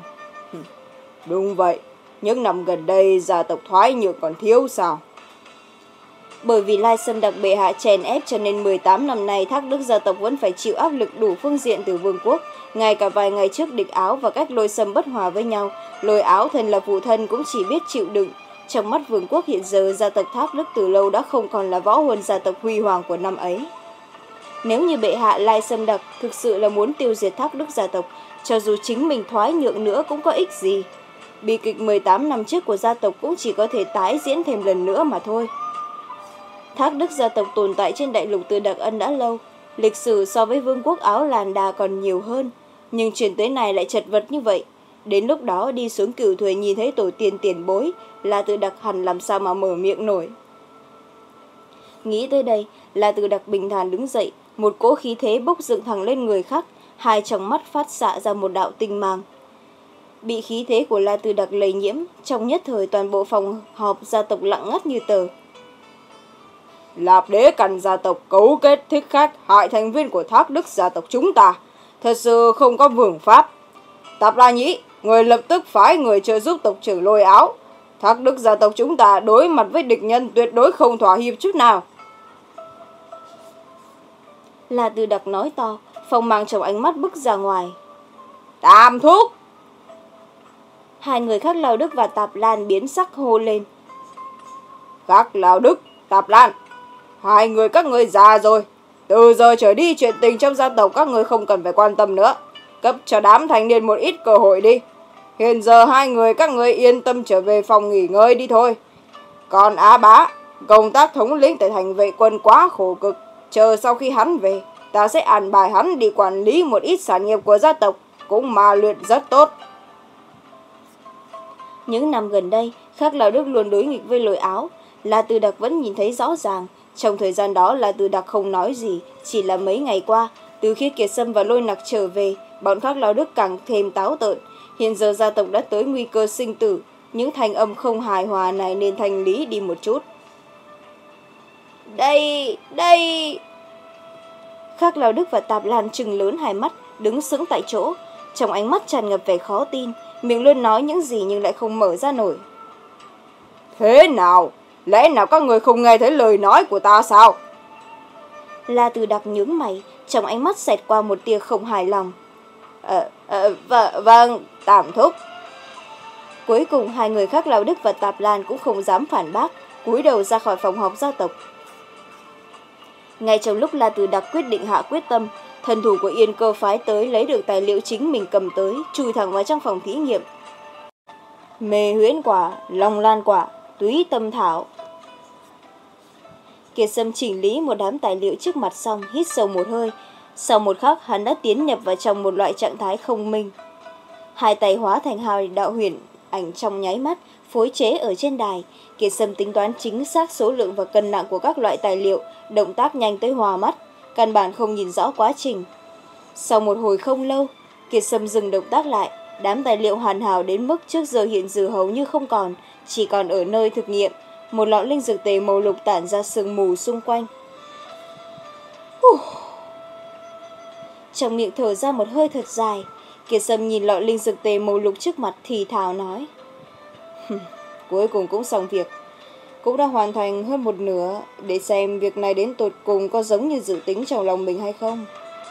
Speaker 2: Đúng vậy, những năm gần đây gia tộc thoái nhượng còn thiếu sao?
Speaker 1: Bởi vì Lai Sâm Đặc bệ hạ chèn ép cho nên mười tám năm nay Thác Đức gia tộc vẫn phải chịu áp lực đủ phương diện từ vương quốc. Ngay cả vài ngày trước địch Áo và cách Lôi Sâm bất hòa với nhau, Lôi Áo thân là phụ thân cũng chỉ biết chịu đựng. Trong mắt vương quốc hiện giờ, gia tộc Thác Đức từ lâu đã không còn là võ huân gia tộc huy hoàng của năm ấy. Nếu như bệ hạ Lai Sâm Đặc thực sự là muốn tiêu diệt Thác Đức gia tộc, cho dù chính mình thoái nhượng nữa cũng có ích gì. Bi kịch mười tám năm trước của gia tộc cũng chỉ có thể tái diễn thêm lần nữa mà thôi. Thác Đức gia tộc tồn tại trên đại lục từ Đặc Ân đã lâu, lịch sử so với vương quốc Áo Làn Đà còn nhiều hơn, nhưng chuyển tới này lại chật vật như vậy. Đến lúc đó đi xuống Cửu Thuế nhìn thấy tổ tiên tiền bối, là Từ Đặc hẳn làm sao mà mở miệng nổi. Nghĩ tới đây, là Từ Đặc bình thản đứng dậy, một cỗ khí thế bốc dựng thẳng lên người khác, hai trong mắt phát xạ ra một đạo tinh mang. Bị khí thế của La Từ Đặc lây nhiễm, trong nhất thời toàn bộ phòng họp gia tộc lặng ngắt như tờ.
Speaker 2: Lạp Đế Cằn gia tộc cấu kết thích khách hại thành viên của Thác Đức gia tộc chúng ta, thật sự không có vương pháp. Tạp La Nhĩ, người lập tức phái người trợ giúp tộc trưởng Lôi Áo. Thác Đức gia tộc chúng ta đối mặt với địch nhân tuyệt đối không thỏa hiệp chút nào.
Speaker 1: La Từ Đặc nói to, phong mang trong ánh mắt bức ra ngoài.
Speaker 2: Tam Thúc!
Speaker 1: Hai người khác Lao Đức và Tạp Lan biến sắc hô lên.
Speaker 2: Khác Lao Đức, Tạp Lan, hai người các người già rồi. Từ giờ trở đi chuyện tình trong gia tộc các người không cần phải quan tâm nữa. Cấp cho đám thanh niên một ít cơ hội đi. Hiện giờ hai người các người yên tâm trở về phòng nghỉ ngơi đi thôi. Còn Á Bá, công tác thống lĩnh tại thành vệ quân quá khổ cực. Chờ sau khi hắn về, ta sẽ an bài hắn đi quản lý một ít sản nghiệp của gia tộc, cũng mà luyện rất tốt.
Speaker 1: Những năm gần đây, Khác Lao Đức luôn đối nghịch với Lôi Áo. La Từ Đặc vẫn nhìn thấy rõ ràng. Trong thời gian đó, La Từ Đặc không nói gì, chỉ là mấy ngày qua, từ khi Kiệt Sâm và Lôi Nặc trở về, bọn Khác Lao Đức càng thêm táo tợn. Hiện giờ gia tộc đã tới nguy cơ sinh tử, những thành âm không hài hòa này nên thanh lý đi một chút.
Speaker 2: Đây, đây...
Speaker 1: Khác Lao Đức và Tạp Lan trừng lớn hai mắt, đứng sững tại chỗ. Trong ánh mắt tràn ngập vẻ khó tin, miệng luôn nói những gì nhưng lại không mở ra nổi.
Speaker 2: Thế nào? Lẽ nào các người không nghe thấy lời nói của ta sao?
Speaker 1: La Từ Đặc nhướng mày, trong ánh mắt xẹt qua một tia không hài lòng.
Speaker 2: Ờ, ờ, v- vâng, Tam Thúc.
Speaker 1: Cuối cùng hai người khác Lao Đức và Tạp Lan cũng không dám phản bác, cúi đầu ra khỏi phòng họp gia tộc. Ngay trong lúc La Từ Đặc quyết định hạ quyết tâm, thần thủ của Yên Cơ phái tới lấy được tài liệu chính mình cầm tới, chui thẳng vào trong phòng thí nghiệm. Mê huyễn quả, long lan quả, túy tâm thảo. Kiệt Sâm chỉnh lý một đám tài liệu trước mặt xong, hít sâu một hơi. Sau một khắc, hắn đã tiến nhập vào trong một loại trạng thái không minh. Hai tay hóa thành hai đạo huyền ảnh trong nháy mắt, phối chế ở trên đài. Kiệt Sâm tính toán chính xác số lượng và cân nặng của các loại tài liệu, động tác nhanh tới hòa mắt, căn bản không nhìn rõ quá trình. Sau một hồi không lâu, Kiệt Sâm dừng động tác lại, đám tài liệu hoàn hảo đến mức trước giờ hiện giờ hầu như không còn, chỉ còn ở nơi thực nghiệm, một lọ linh dược tề màu lục tản ra sương mù xung quanh. Uh. Trong miệng thở ra một hơi thật dài, Kiệt Sâm nhìn lọ linh dược tề màu lục trước mặt thì thào nói. Cuối cùng cũng xong việc, cũng đã hoàn thành hơn một nửa, để xem việc này đến tột cùng có giống như dự tính trong lòng mình hay không.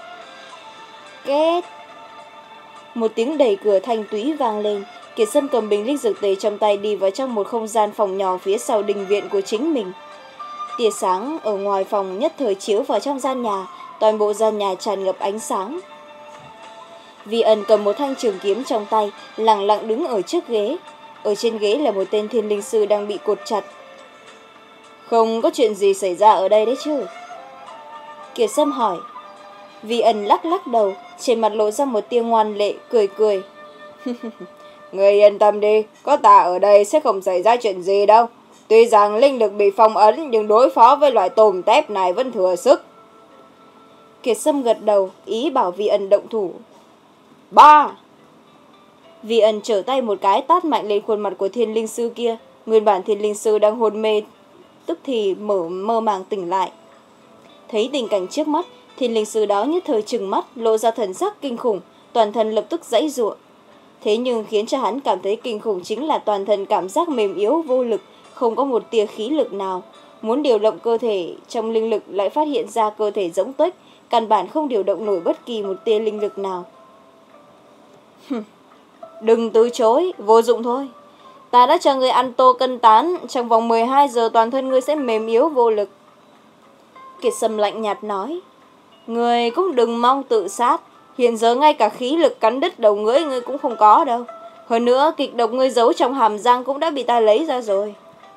Speaker 1: Két. Một tiếng đẩy cửa thanh túy vang lên, Kiệt Sâm cầm bình linh dược tề trong tay đi vào trong một không gian phòng nhỏ phía sau đình viện của chính mình. Tia sáng ở ngoài phòng nhất thời chiếu vào trong gian nhà, toàn bộ gian nhà tràn ngập ánh sáng. Vi Ân cầm một thanh trường kiếm trong tay, lặng lặng đứng ở trước ghế. Ở trên ghế là một tên thiên linh sư đang bị cột chặt. Không có chuyện gì xảy ra ở đây đấy chứ? Kiệt Sâm hỏi. Vi Ân lắc lắc đầu, trên mặt lộ ra một tia ngoan lệ, cười cười.
Speaker 2: Người yên tâm đi, có ta ở đây sẽ không xảy ra chuyện gì đâu. Tuy rằng linh lực bị phong ấn, nhưng đối phó với loại tôm tép này vẫn thừa sức.
Speaker 1: Kiệt Sâm gật đầu, ý bảo Vi Ân động thủ.
Speaker 2: Ba!
Speaker 1: Vi Ân trở tay một cái tát mạnh lên khuôn mặt của thiên linh sư kia. Nguyên bản thiên linh sư đang hôn mê, tức thì mở mơ màng tỉnh lại. Thấy tình cảnh trước mắt, thiên linh sư đó nhất thời trừng mắt, lộ ra thần sắc kinh khủng, toàn thân lập tức giãy giụa. Thế nhưng khiến cho hắn cảm thấy kinh khủng chính là toàn thân cảm giác mềm yếu vô lực, không có một tia khí lực nào. Muốn điều động cơ thể trong linh lực lại phát hiện ra cơ thể rỗng tuếch, căn bản không điều động nổi bất kỳ một tia linh lực nào. Đừng từ chối, vô dụng thôi. Ta đã cho ngươi ăn tô cân tán, trong vòng mười hai giờ toàn thân ngươi sẽ mềm yếu vô lực. Kiệt Sâm lạnh nhạt nói. Ngươi cũng đừng mong tự sát, hiện giờ ngay cả khí lực cắn đứt đầu lưỡi ngươi cũng không có đâu. Hơn nữa, kịch độc ngươi giấu trong hàm răng cũng đã bị ta lấy ra rồi.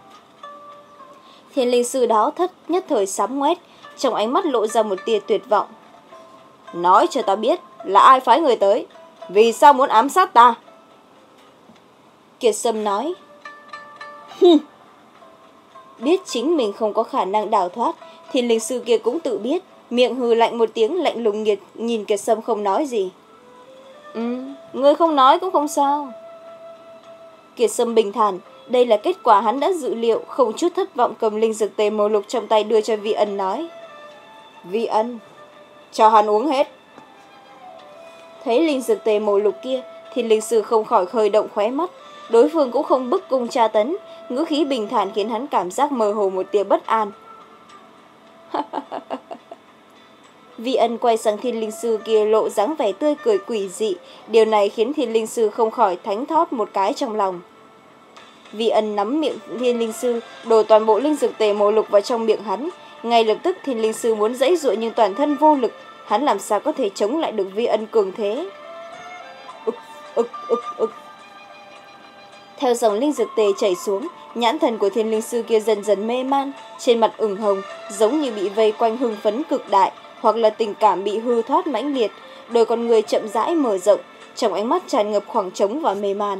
Speaker 1: Thiên linh sư đó thất nhất thời sám ngoét, trong ánh mắt lộ ra một tia tuyệt vọng. Nói cho ta biết là ai phái người tới, vì sao muốn ám sát ta? Kiệt Sâm nói. Biết chính mình không có khả năng đào thoát, thiên linh sư kia cũng tự biết, miệng hừ lạnh một tiếng lạnh lùng nghiệt, nhìn Kiệt Sâm không nói gì. Ừ, ngươi không nói cũng không sao. Kiệt Sâm bình thản, đây là kết quả hắn đã dự liệu, không chút thất vọng cầm linh dược tề màu lục trong tay đưa cho Vi Ân nói. Vi Ân, cho hắn uống hết. Thấy linh dược tề màu lục kia, thiên linh sư không khỏi khơi động khóe mắt. Đối phương cũng không bức cung tra tấn, ngữ khí bình thản khiến hắn cảm giác mơ hồ một tia bất an. Vi Ân quay sang thiên linh sư kia lộ dáng vẻ tươi cười quỷ dị, điều này khiến thiên linh sư không khỏi thánh thót một cái trong lòng. Vi Ân nắm miệng thiên linh sư, đổ toàn bộ linh dược tề màu lục vào trong miệng hắn. Ngay lập tức thiên linh sư muốn giãy giụa nhưng toàn thân vô lực, hắn làm sao có thể chống lại được Vi Ân cường thế. Ực, ực, ực, ực. Theo dòng linh dược tề chảy xuống, nhãn thần của thiên linh sư kia dần dần mê man, trên mặt ửng hồng, giống như bị vây quanh hưng phấn cực đại, hoặc là tình cảm bị hư thoát mãnh liệt, đôi con người chậm rãi mở rộng, trong ánh mắt tràn ngập khoảng trống và mê man.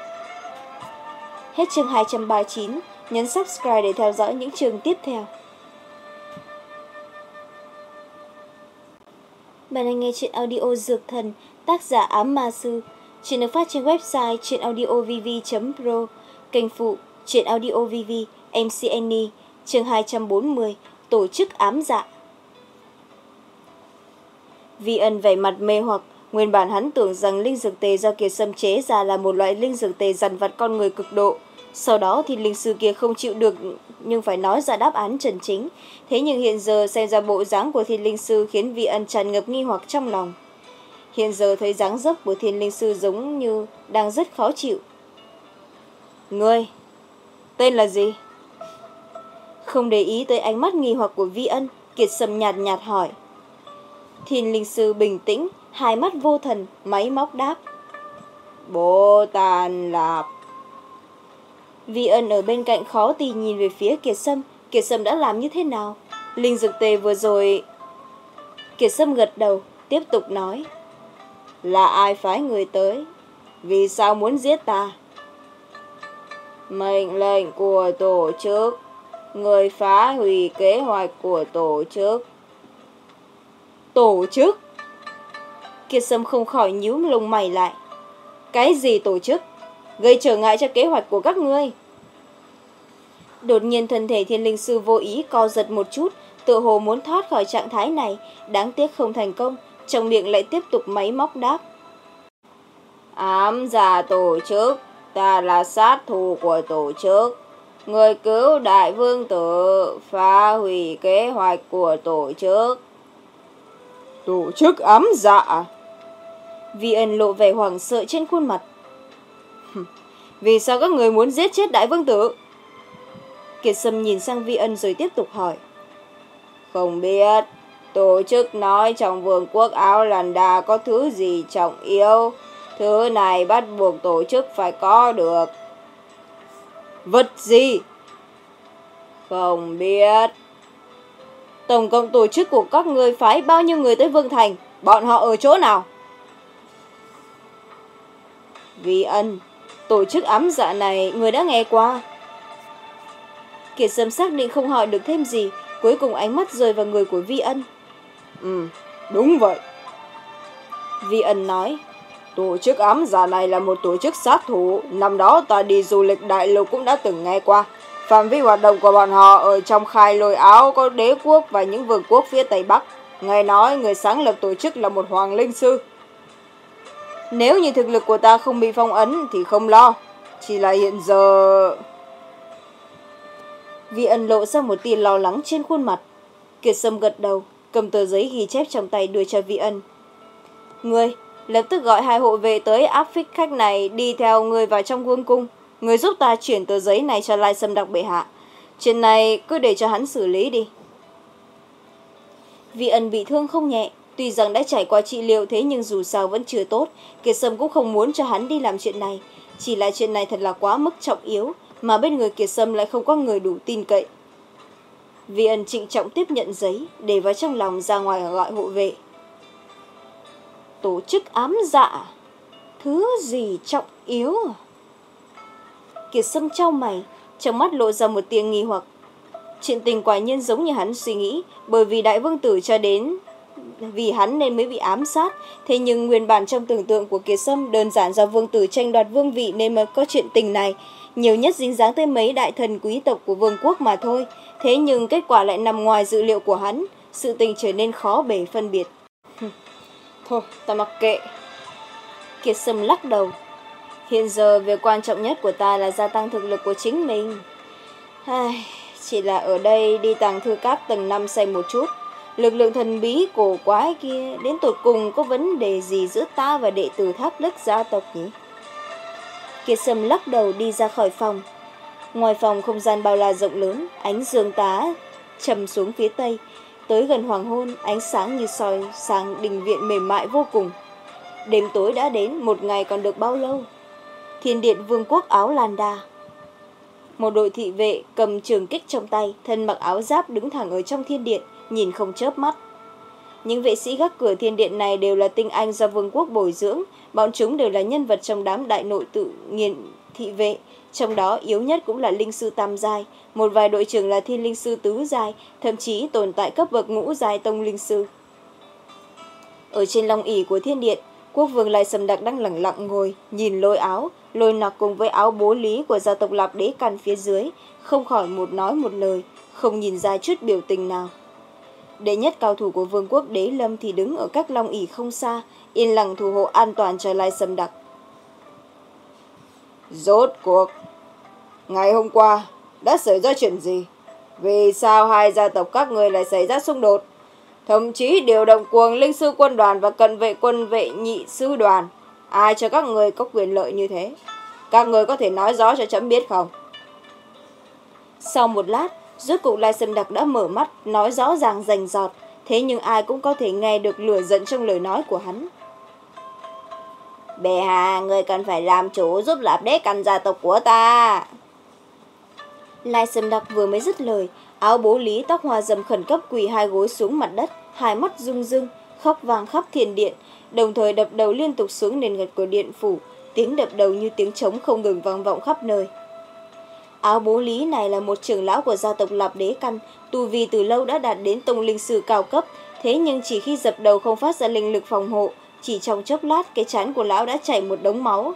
Speaker 1: Hết chương hai trăm ba mươi chín, nhấn subscribe để theo dõi những chương tiếp theo. Bạn đang nghe truyện audio Dược Thần, tác giả Ám Ma Sư. Chuyện được phát trên website truyệnaudiovv chấm pro, kênh phụ Truyện Audio vê vê, em xê Annie, chương hai trăm bốn mươi, tổ chức ám dạ. Vi Ân vẻ mặt mê hoặc, nguyên bản hắn tưởng rằng linh dược tề do Kiệt Sâm chế ra là một loại linh dược tề dằn vặt con người cực độ. Sau đó thì linh sư kia không chịu được nhưng phải nói ra đáp án chân chính. Thế nhưng hiện giờ xem ra bộ dáng của thiên linh sư khiến Vi Ân tràn ngập nghi hoặc trong lòng. Hiện giờ thấy dáng dấp của thiên linh sư giống như đang rất khó chịu. Ngươi, tên là gì? Không để ý tới ánh mắt nghi hoặc của Vi Ân, Kiệt Sâm nhạt nhạt hỏi. Thiên linh sư bình tĩnh, hai mắt vô thần, máy móc đáp. Bồ Tàn Lạp. Vi Ân ở bên cạnh khó tì nhìn về phía Kiệt Sâm, Kiệt Sâm đã làm như thế nào? Linh dược tề vừa rồi... Kiệt Sâm gật đầu, tiếp tục nói. Là ai phái người tới? Vì sao muốn giết ta? Mệnh lệnh của tổ chức. Người phá hủy kế hoạch của tổ chức. Tổ chức? Kiệt Sâm không khỏi nhíu lông mày lại. Cái gì tổ chức? Gây trở ngại cho kế hoạch của các ngươi. Đột nhiên thân thể thiên linh sư vô ý co giật một chút, tựa hồ muốn thoát khỏi trạng thái này, đáng tiếc không thành công, trong miệng lại tiếp tục máy móc đáp. Ám dạ tổ chức, ta là sát thủ của tổ chức. Người cứu đại vương tử, phá hủy kế hoạch của tổ chức. Tổ chức ám dạ? Vi Ân lộ vẻ hoảng sợ trên khuôn mặt. Vì sao các người muốn giết chết đại vương tử? Kiệt Sâm nhìn sang Vi Ân rồi tiếp tục hỏi. Không biết. Tổ chức nói trong vương quốc Áo Làn Đà có thứ gì trọng yếu. Thứ này bắt buộc tổ chức phải có được. Vật gì? Không biết. Tổng cộng tổ chức của các người phái bao nhiêu người tới Vương Thành? Bọn họ ở chỗ nào? Vi Ân, tổ chức ám dạ này người đã nghe qua. Kiệt Sâm xác định không hỏi được thêm gì, cuối cùng ánh mắt rơi vào người của Vi Ân. Ừ, đúng vậy. Vi Ân nói. Tổ chức ám dạ này là một tổ chức sát thủ. Năm đó ta đi du lịch đại lục cũng đã từng nghe qua. Phạm vi hoạt động của bọn họ ở trong khai lôi áo có đế quốc và những vương quốc phía Tây Bắc. Nghe nói người sáng lập tổ chức là một hoàng linh sư. Nếu như thực lực của ta không bị phong ấn thì không lo. Chỉ là hiện giờ... Vi Ân lộ ra một tia lo lắng trên khuôn mặt. Kiệt Sâm gật đầu, cầm tờ giấy ghi chép trong tay đưa cho Vi Ân. Ngươi, lập tức gọi hai hộ vệ tới áp phích khách này đi theo ngươi vào trong vương cung. Ngươi giúp ta chuyển tờ giấy này cho Lai Sâm Đặc bệ hạ. Chuyện này cứ để cho hắn xử lý đi. Vi Ân bị thương không nhẹ, tuy rằng đã trải qua trị liệu thế nhưng dù sao vẫn chưa tốt. Kiệt Sâm cũng không muốn cho hắn đi làm chuyện này. Chỉ là chuyện này thật là quá mức trọng yếu, mà bên người Kiệt Sâm lại không có người đủ tin cậy. Vi Ân trịnh trọng tiếp nhận giấy, để vào trong lòng ra ngoài gọi hộ vệ. Tổ chức ám dạ, thứ gì trọng yếu? Kiệt Sâm chau mày, trong mắt lộ ra một tia nghi hoặc. Chuyện tình quả nhiên giống như hắn suy nghĩ, bởi vì đại vương tử cho đến vì hắn nên mới bị ám sát. Thế nhưng nguyên bản trong tưởng tượng của Kiệt Sâm đơn giản do vương tử tranh đoạt vương vị nên mới có chuyện tình này, nhiều nhất dính dáng tới mấy đại thần quý tộc của vương quốc mà thôi. Thế nhưng kết quả lại nằm ngoài dự liệu của hắn, sự tình trở nên khó bề phân biệt. Thôi, ta mặc kệ. Kiệt Sâm lắc đầu. Hiện giờ việc quan trọng nhất của ta là gia tăng thực lực của chính mình. Ai, chỉ là ở đây đi tàng thư các tầng năm xem một chút. Lực lượng thần bí cổ quái kia đến tột cùng có vấn đề gì giữa ta và đệ tử Thác Đức gia tộc nhỉ? Kiệt Sâm lắc đầu đi ra khỏi phòng. Ngoài phòng không gian bao la rộng lớn, ánh dương tá trầm xuống phía tây. Tới gần hoàng hôn, ánh sáng như soi sáng đình viện mềm mại vô cùng. Đêm tối đã đến, một ngày còn được bao lâu? Thiên điện vương quốc áo lan đa. Một đội thị vệ cầm trường kích trong tay, thân mặc áo giáp đứng thẳng ở trong thiên điện, nhìn không chớp mắt. Những vệ sĩ gác cửa thiên điện này đều là tinh anh do vương quốc bồi dưỡng, bọn chúng đều là nhân vật trong đám đại nội tự nghiền thị vệ, trong đó yếu nhất cũng là linh sư tam giai, một vài đội trưởng là thiên linh sư tứ giai, thậm chí tồn tại cấp bậc ngũ giai tông linh sư. Ở trên long ỷ của thiên điện, quốc vương Lai Sâm Đặc đang lẳng lặng ngồi, nhìn lôi áo, lôi nặc cùng với áo bố lý của gia tộc Lạp Đế Căn phía dưới, không khỏi một nói một lời, không nhìn ra chút biểu tình nào. Đệ nhất cao thủ của vương quốc Đế Lâm thì đứng ở cách long ỷ không xa, yên lặng thủ hộ an toàn cho Lai Sâm Đặc.
Speaker 2: Rốt cuộc, ngày hôm qua đã xảy ra chuyện gì? Vì sao hai gia tộc các người lại xảy ra xung đột? Thậm chí điều động cuồng linh sư quân đoàn và cận vệ quân vệ nhị sư đoàn. Ai cho các người có quyền lợi như thế? Các người có thể nói rõ cho chấm biết không?
Speaker 1: Sau một lát, rốt cục Lai Sâm Đặc đã mở mắt, nói rõ ràng rành rọt. Thế nhưng ai cũng có thể nghe được lửa giận trong lời nói của hắn.
Speaker 2: Bệ hạ, người cần phải làm chủ giúp Lạp Đế Căn gia tộc của ta.
Speaker 1: Lai Sâm Đặc vừa mới dứt lời, áo bố lý tóc hoa râm khẩn cấp quỳ hai gối xuống mặt đất, hai mắt rưng rưng, khóc vang khắp thiên điện, đồng thời đập đầu liên tục xuống nền gạch của điện phủ, tiếng đập đầu như tiếng trống không ngừng vang vọng khắp nơi. Áo bố lý này là một trưởng lão của gia tộc Lạp Đế Căn, tu vi từ lâu đã đạt đến tông linh sư cao cấp, thế nhưng chỉ khi dập đầu không phát ra linh lực phòng hộ, chỉ trong chốc lát cái trán của lão đã chảy một đống máu.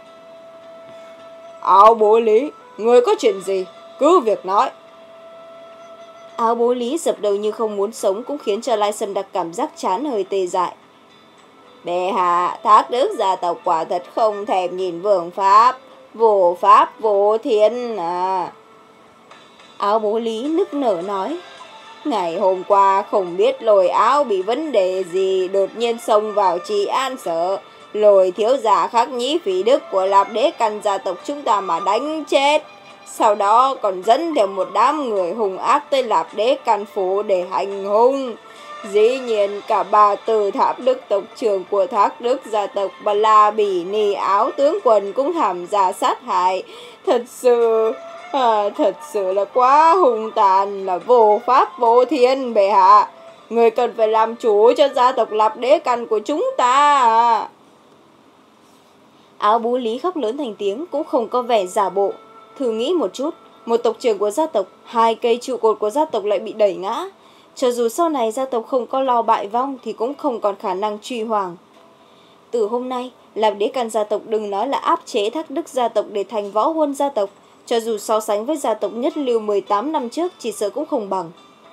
Speaker 2: Áo bố lý, người có chuyện gì? Cứ việc nói.
Speaker 1: Áo bố lý dập đầu như không muốn sống cũng khiến cho Lai Sâm Đặc cảm giác chán hơi tê dại.
Speaker 2: Bệ hạ, Thác Đức gia tộc quả thật không thèm nhìn vương pháp, vô pháp vô thiên à.
Speaker 1: Áo bố lý nức nở nói.
Speaker 2: Ngày hôm qua không biết Lôi áo bị vấn đề gì đột nhiên xông vào Trị An Sở, Lôi thiếu gia Khắc Nhĩ Phỉ Đức của Lạp Đế Căn gia tộc chúng ta mà đánh chết. Sau đó còn dẫn theo một đám người hung ác tới Lạp Đế Căn phủ để hành hung. Dĩ nhiên cả bà Từ Tháp Đức tộc trưởng của Thác Đức gia tộc Bà La Bỉ Nì Áo tướng quân cũng tham gia sát hại. Thật sự, à, thật sự là quá hung tàn, là vô pháp vô thiên. Bệ hạ, người cần phải làm chủ cho gia tộc Lạp Đế Căn của chúng ta.
Speaker 1: Áo bố lý khóc lớn thành tiếng cũng không có vẻ giả bộ. Thử nghĩ một chút, một tộc trưởng của gia tộc, hai cây trụ cột của gia tộc lại bị đẩy ngã. Cho dù sau này gia tộc không có lo bại vong thì cũng không còn khả năng truy hoàng. Từ hôm nay, Lạp Đế Căn gia tộc đừng nói là áp chế Thác Đức gia tộc để thành võ huân gia tộc, cho dù so sánh với gia tộc nhất lưu mười tám năm trước chỉ sợ cũng không bằng.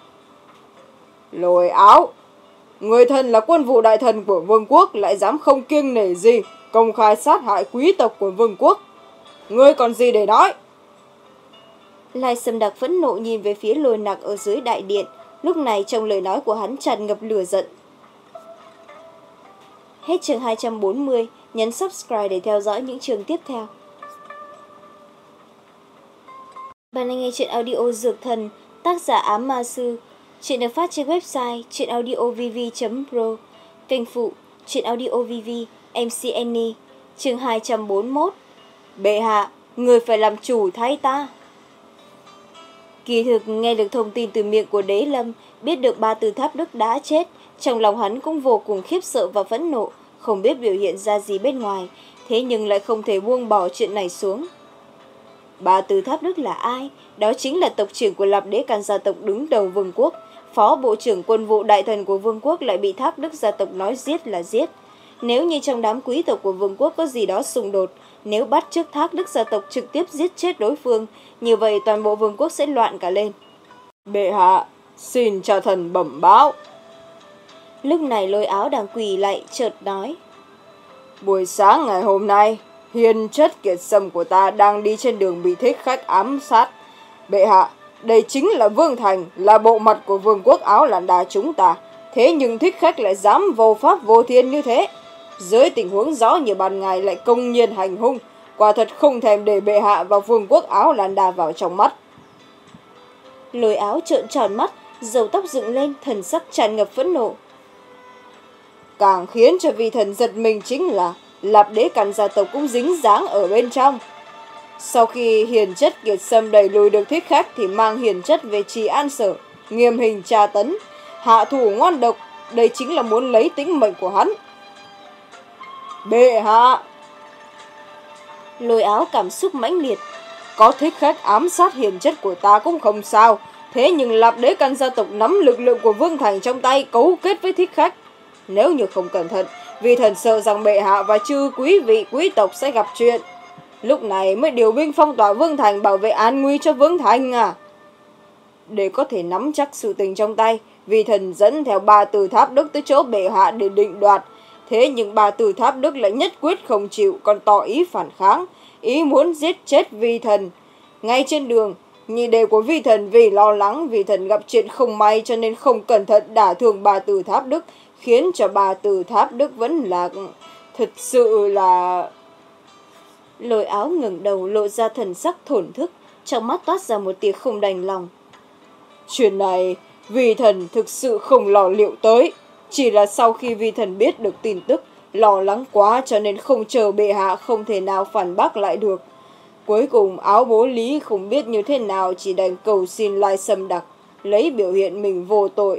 Speaker 2: Lôi áo, người thân là quân vụ đại thần của vương quốc lại dám không kiêng nể gì công khai sát hại quý tộc của vương quốc. Ngươi còn gì để nói?
Speaker 1: Lai Sâm Đặc phẫn nộ nhìn về phía Lôi Nặc ở dưới đại điện, lúc này trong lời nói của hắn tràn ngập lửa giận. Hết chương hai trăm bốn mươi, nhấn subscribe để theo dõi những chương tiếp theo. Bạn đang nghe truyện audio Dược Thần, tác giả Ám Ma Sư. Truyện được phát trên website truyệnaudiovv chấm pro, kênh phụ Truyện Audio vê vê, em xê Annie. Chương hai trăm bốn mươi mốt. Bệ hạ, người phải làm chủ thay ta. Kỳ thực nghe được thông tin từ miệng của Đế Lâm, biết được Ba Tư Tháp Đức đã chết, trong lòng hắn cũng vô cùng khiếp sợ và phẫn nộ, không biết biểu hiện ra gì bên ngoài, thế nhưng lại không thể buông bỏ chuyện này xuống. Ba Tư Tháp Đức là ai? Đó chính là tộc trưởng của Lạp Đế Can gia tộc đứng đầu vương quốc, phó bộ trưởng quân vụ đại thần của vương quốc lại bị Tháp Đức gia tộc nói giết là giết. Nếu như trong đám quý tộc của vương quốc có gì đó xung đột, nếu bắt chước Tháp Đức gia tộc trực tiếp giết chết đối phương, như vậy toàn bộ vương quốc sẽ loạn cả lên.
Speaker 2: Bệ hạ, xin cho thần bẩm báo.
Speaker 1: Lúc này Lôi Áo đang quỳ lạy chợt nói.
Speaker 2: Buổi sáng ngày hôm nay, hiền chất kiệt sâm của ta đang đi trên đường bị thích khách ám sát. Bệ hạ, đây chính là Vương Thành, là bộ mặt của vương quốc Áo Lạn Đà chúng ta. Thế nhưng thích khách lại dám vô pháp vô thiên như thế. Dưới tình huống rõ như ban ngày lại công nhiên hành hung, quả thật không thèm để bệ hạ và vương quốc Áo Lạn Đà vào trong mắt.
Speaker 1: Lôi Áo trợn tròn mắt, râu tóc dựng lên, thần sắc tràn ngập phẫn nộ.
Speaker 2: Càng khiến cho vị thần giật mình chính là Lạp Đế Can gia tộc cũng dính dáng ở bên trong. Sau khi hiền chất kiệt sâm đẩy lùi được thích khách thì mang hiền chất về Trì An Sở, nghiêm hình tra tấn, hạ thủ ngoan độc, đây chính là muốn lấy tính mệnh của hắn. Bệ hạ!
Speaker 1: Lôi Áo cảm xúc mãnh liệt.
Speaker 2: Có thích khách ám sát hiền chất của ta cũng không sao, thế nhưng Lạp Đế Can gia tộc nắm lực lượng của Vương Thành trong tay, cấu kết với thích khách. Nếu như không cẩn thận, vì thần sợ rằng bệ hạ và chư quý vị quý tộc sẽ gặp chuyện. Lúc này mới điều binh phong tỏa Vương Thành, bảo vệ an nguy cho Vương Thành à. Để có thể nắm chắc sự tình trong tay, vì thần dẫn theo Ba Tư Tháp Đức tới chỗ bệ hạ để định đoạt. Thế nhưng Ba Tư Tháp Đức lại nhất quyết không chịu, còn tỏ ý phản kháng, ý muốn giết chết vi thần. Ngay trên đường, nhị đệ của vi thần vì lo lắng vi thần gặp chuyện không may cho nên không cẩn thận đả thương Ba Tư Tháp Đức, khiến cho Ba Tư Tháp Đức vẫn là... Thật sự là...
Speaker 1: Lôi Áo ngẩng đầu lộ ra thần sắc thổn thức, trong mắt toát ra một tia không đành lòng.
Speaker 2: Chuyện này, vi thần thực sự không lo liệu tới. Chỉ là sau khi vi thần biết được tin tức, lo lắng quá cho nên không chờ bệ hạ, không thể nào phản bác lại được. Cuối cùng Áo Bố Lý không biết như thế nào, chỉ đành cầu xin Lai Sâm Đặc, lấy biểu hiện mình vô tội.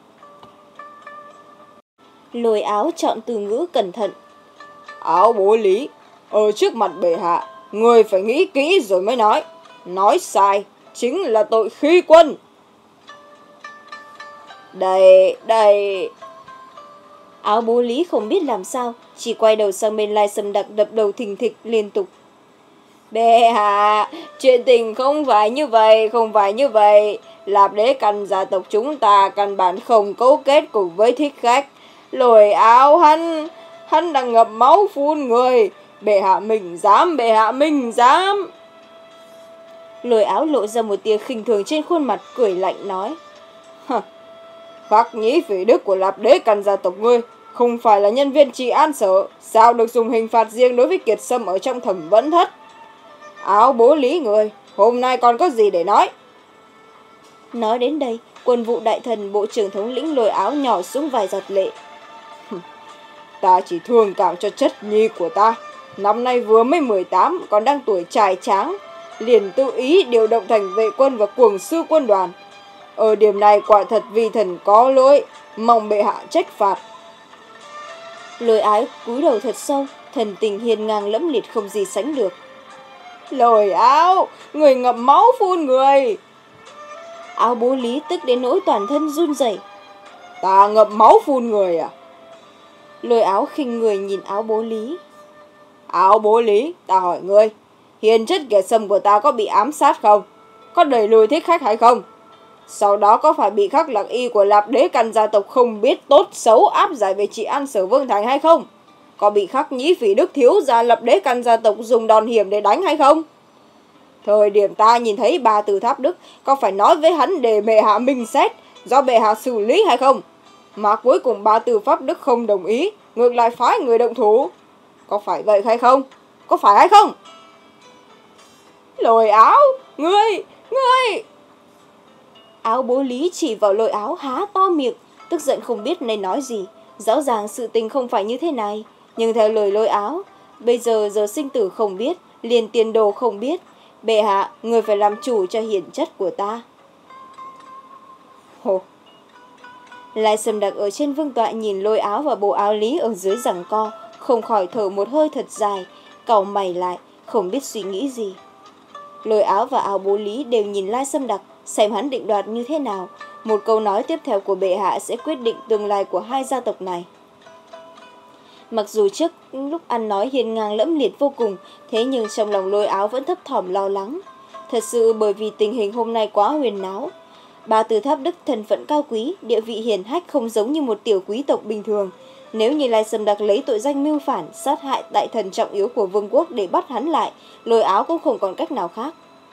Speaker 1: Lôi Áo chọn từ ngữ cẩn thận.
Speaker 2: Áo Bố Lý, ở trước mặt bệ hạ, người phải nghĩ kỹ rồi mới nói. Nói sai, chính là tội khi quân. Đây, đây...
Speaker 1: Áo Bố Lý không biết làm sao, chỉ quay đầu sang bên Lai Sâm Đặc đập đầu thình thịch liên tục.
Speaker 2: Bệ hạ, chuyện tình không phải như vậy, không phải như vậy. Lạp Đế Can gia tộc chúng ta căn bản không cấu kết cùng với thích khách. Lôi Áo hắn, hắn đang ngập máu phun người. Bệ hạ mình dám, bệ hạ mình dám.
Speaker 1: Lôi Áo lộ ra một tia khinh thường trên khuôn mặt, cười lạnh nói.
Speaker 2: Khắc Nhĩ Phỉ Đức của Lạp Đế Can gia tộc ngươi không phải là nhân viên Trì An Sở, sao được dùng hình phạt riêng đối với Kiệt Sâm ở trong Thẩm Vấn Thất. Áo Bố Lý người, hôm nay còn có gì để nói?
Speaker 1: Nói đến đây, quân vụ đại thần bộ trưởng thống lĩnh Lôi Áo nhỏ xuống vài giọt lệ.
Speaker 2: Ta chỉ thương cảm cho chất nhi của ta, năm nay vừa mới mười tám, còn đang tuổi trai tráng, liền tự ý điều động thành vệ quân và cuồng sư quân đoàn. Ở điểm này quả thật vi thần có lỗi, mong bệ hạ trách phạt.
Speaker 1: Lôi Áo cúi đầu thật sâu, thần tình hiền ngang lẫm liệt không gì sánh được.
Speaker 2: Lôi Áo, người ngậm máu phun người.
Speaker 1: Áo Bố Lý tức đến nỗi toàn thân run rẩy.
Speaker 2: Ta ngậm máu phun người à?
Speaker 1: Lôi Áo khinh người nhìn Áo Bố Lý.
Speaker 2: Áo Bố Lý, ta hỏi ngươi, hiền chất Kiệt Sâm của ta có bị ám sát không? Có đẩy lùi thích khách hay không? Sau đó có phải bị khắc lạc y của Lạp Đế Can gia tộc không biết tốt xấu áp giải về Trì An Sở Vương Thành hay không? Có bị Khắc Nhĩ Phỉ Đức thiếu gia Lạp Đế Can gia tộc dùng đòn hiểm để đánh hay không? Thời điểm ta nhìn thấy Ba Tư Tháp Đức, có phải nói với hắn để bệ hạ minh xét, do bệ hạ xử lý hay không? Mà cuối cùng Ba Tư Pháp Đức không đồng ý, ngược lại phái người động thủ. Có phải vậy hay không? Có phải hay không? Lôi Áo, ngươi, ngươi!
Speaker 1: Áo Bố Lý chỉ vào Lôi Áo há to miệng, tức giận không biết nên nói gì. Rõ ràng sự tình không phải như thế này, nhưng theo lời Lôi Áo, bây giờ giờ sinh tử không biết, liền tiền đồ không biết. Bệ hạ, người phải làm chủ cho hiển chất của ta.
Speaker 2: Hồ!
Speaker 1: Lai Sâm Đặc ở trên vương tọa nhìn Lôi Áo và Bố Áo Lý ở dưới giằng co, không khỏi thở một hơi thật dài, cau mày lại, không biết suy nghĩ gì. Lôi Áo và Áo Bố Lý đều nhìn Lai Sâm Đặc, xem hắn định đoạt như thế nào. Một câu nói tiếp theo của bệ hạ sẽ quyết định tương lai của hai gia tộc này. Mặc dù trước lúc ăn nói hiên ngang lẫm liệt vô cùng, thế nhưng trong lòng Lôi Áo vẫn thấp thỏm lo lắng. Thật sự bởi vì tình hình hôm nay quá huyền náo. Ba Tư Tháp Đức thân phận cao quý, địa vị hiển hách không giống như một tiểu quý tộc bình thường. Nếu như Lai Sâm Đặc lấy tội danh mưu phản, sát hại đại thần trọng yếu của vương quốc để bắt hắn lại, Lôi Áo cũng không còn cách nào khác.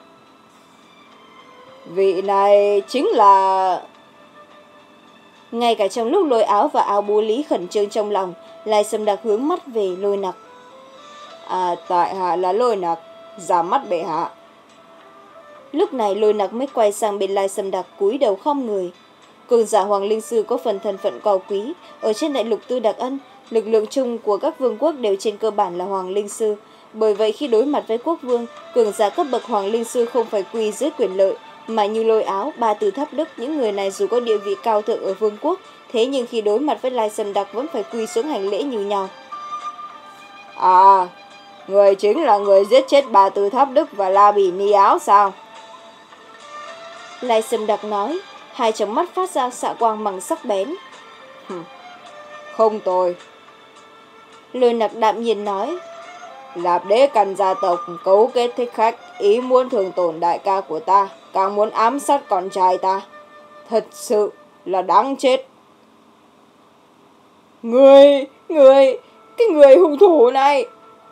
Speaker 2: Vị này chính là...
Speaker 1: Ngay cả trong lúc Lôi Áo và Áo Bố Lý khẩn trương trong lòng, Lai Sâm Đặc hướng mắt về Lôi Nặc.
Speaker 2: À, tại hạ là Lôi Nặc, ra mắt bệ hạ.
Speaker 1: Lúc này Lôi Nặc mới quay sang bên Lai Sâm Đặc, cúi đầu khom người. Cường giả Hoàng Linh Sư có phần thân phận cao quý, ở trên đại lục Tư Đặc Ân, lực lượng chung của các vương quốc đều trên cơ bản là Hoàng Linh Sư. Bởi vậy khi đối mặt với quốc vương, cường giả cấp bậc Hoàng Linh Sư không phải quỳ dưới quyền lợi, mà như Lôi Áo, Ba Tư Tháp Đức, những người này dù có địa vị cao thượng ở vương quốc, thế nhưng khi đối mặt với Lai Sâm Đặc vẫn phải quỳ xuống hành lễ như nhau.
Speaker 2: À, người chính là người giết chết Ba Tư Tháp Đức và La Bỉ Ni Áo sao?
Speaker 1: Lai Sâm Đặc nói, hai tròng mắt phát ra xạ quang bằng sắc bén.
Speaker 2: Không tồi.
Speaker 1: Lôi Nặc đạm nhiên nói,
Speaker 2: Lạp Đế Căn gia tộc cấu kết thích khách, ý muốn thường tổn đại ca của ta, càng muốn ám sát con trai ta. Thật sự là đáng chết. Người, người, cái người hung thủ này.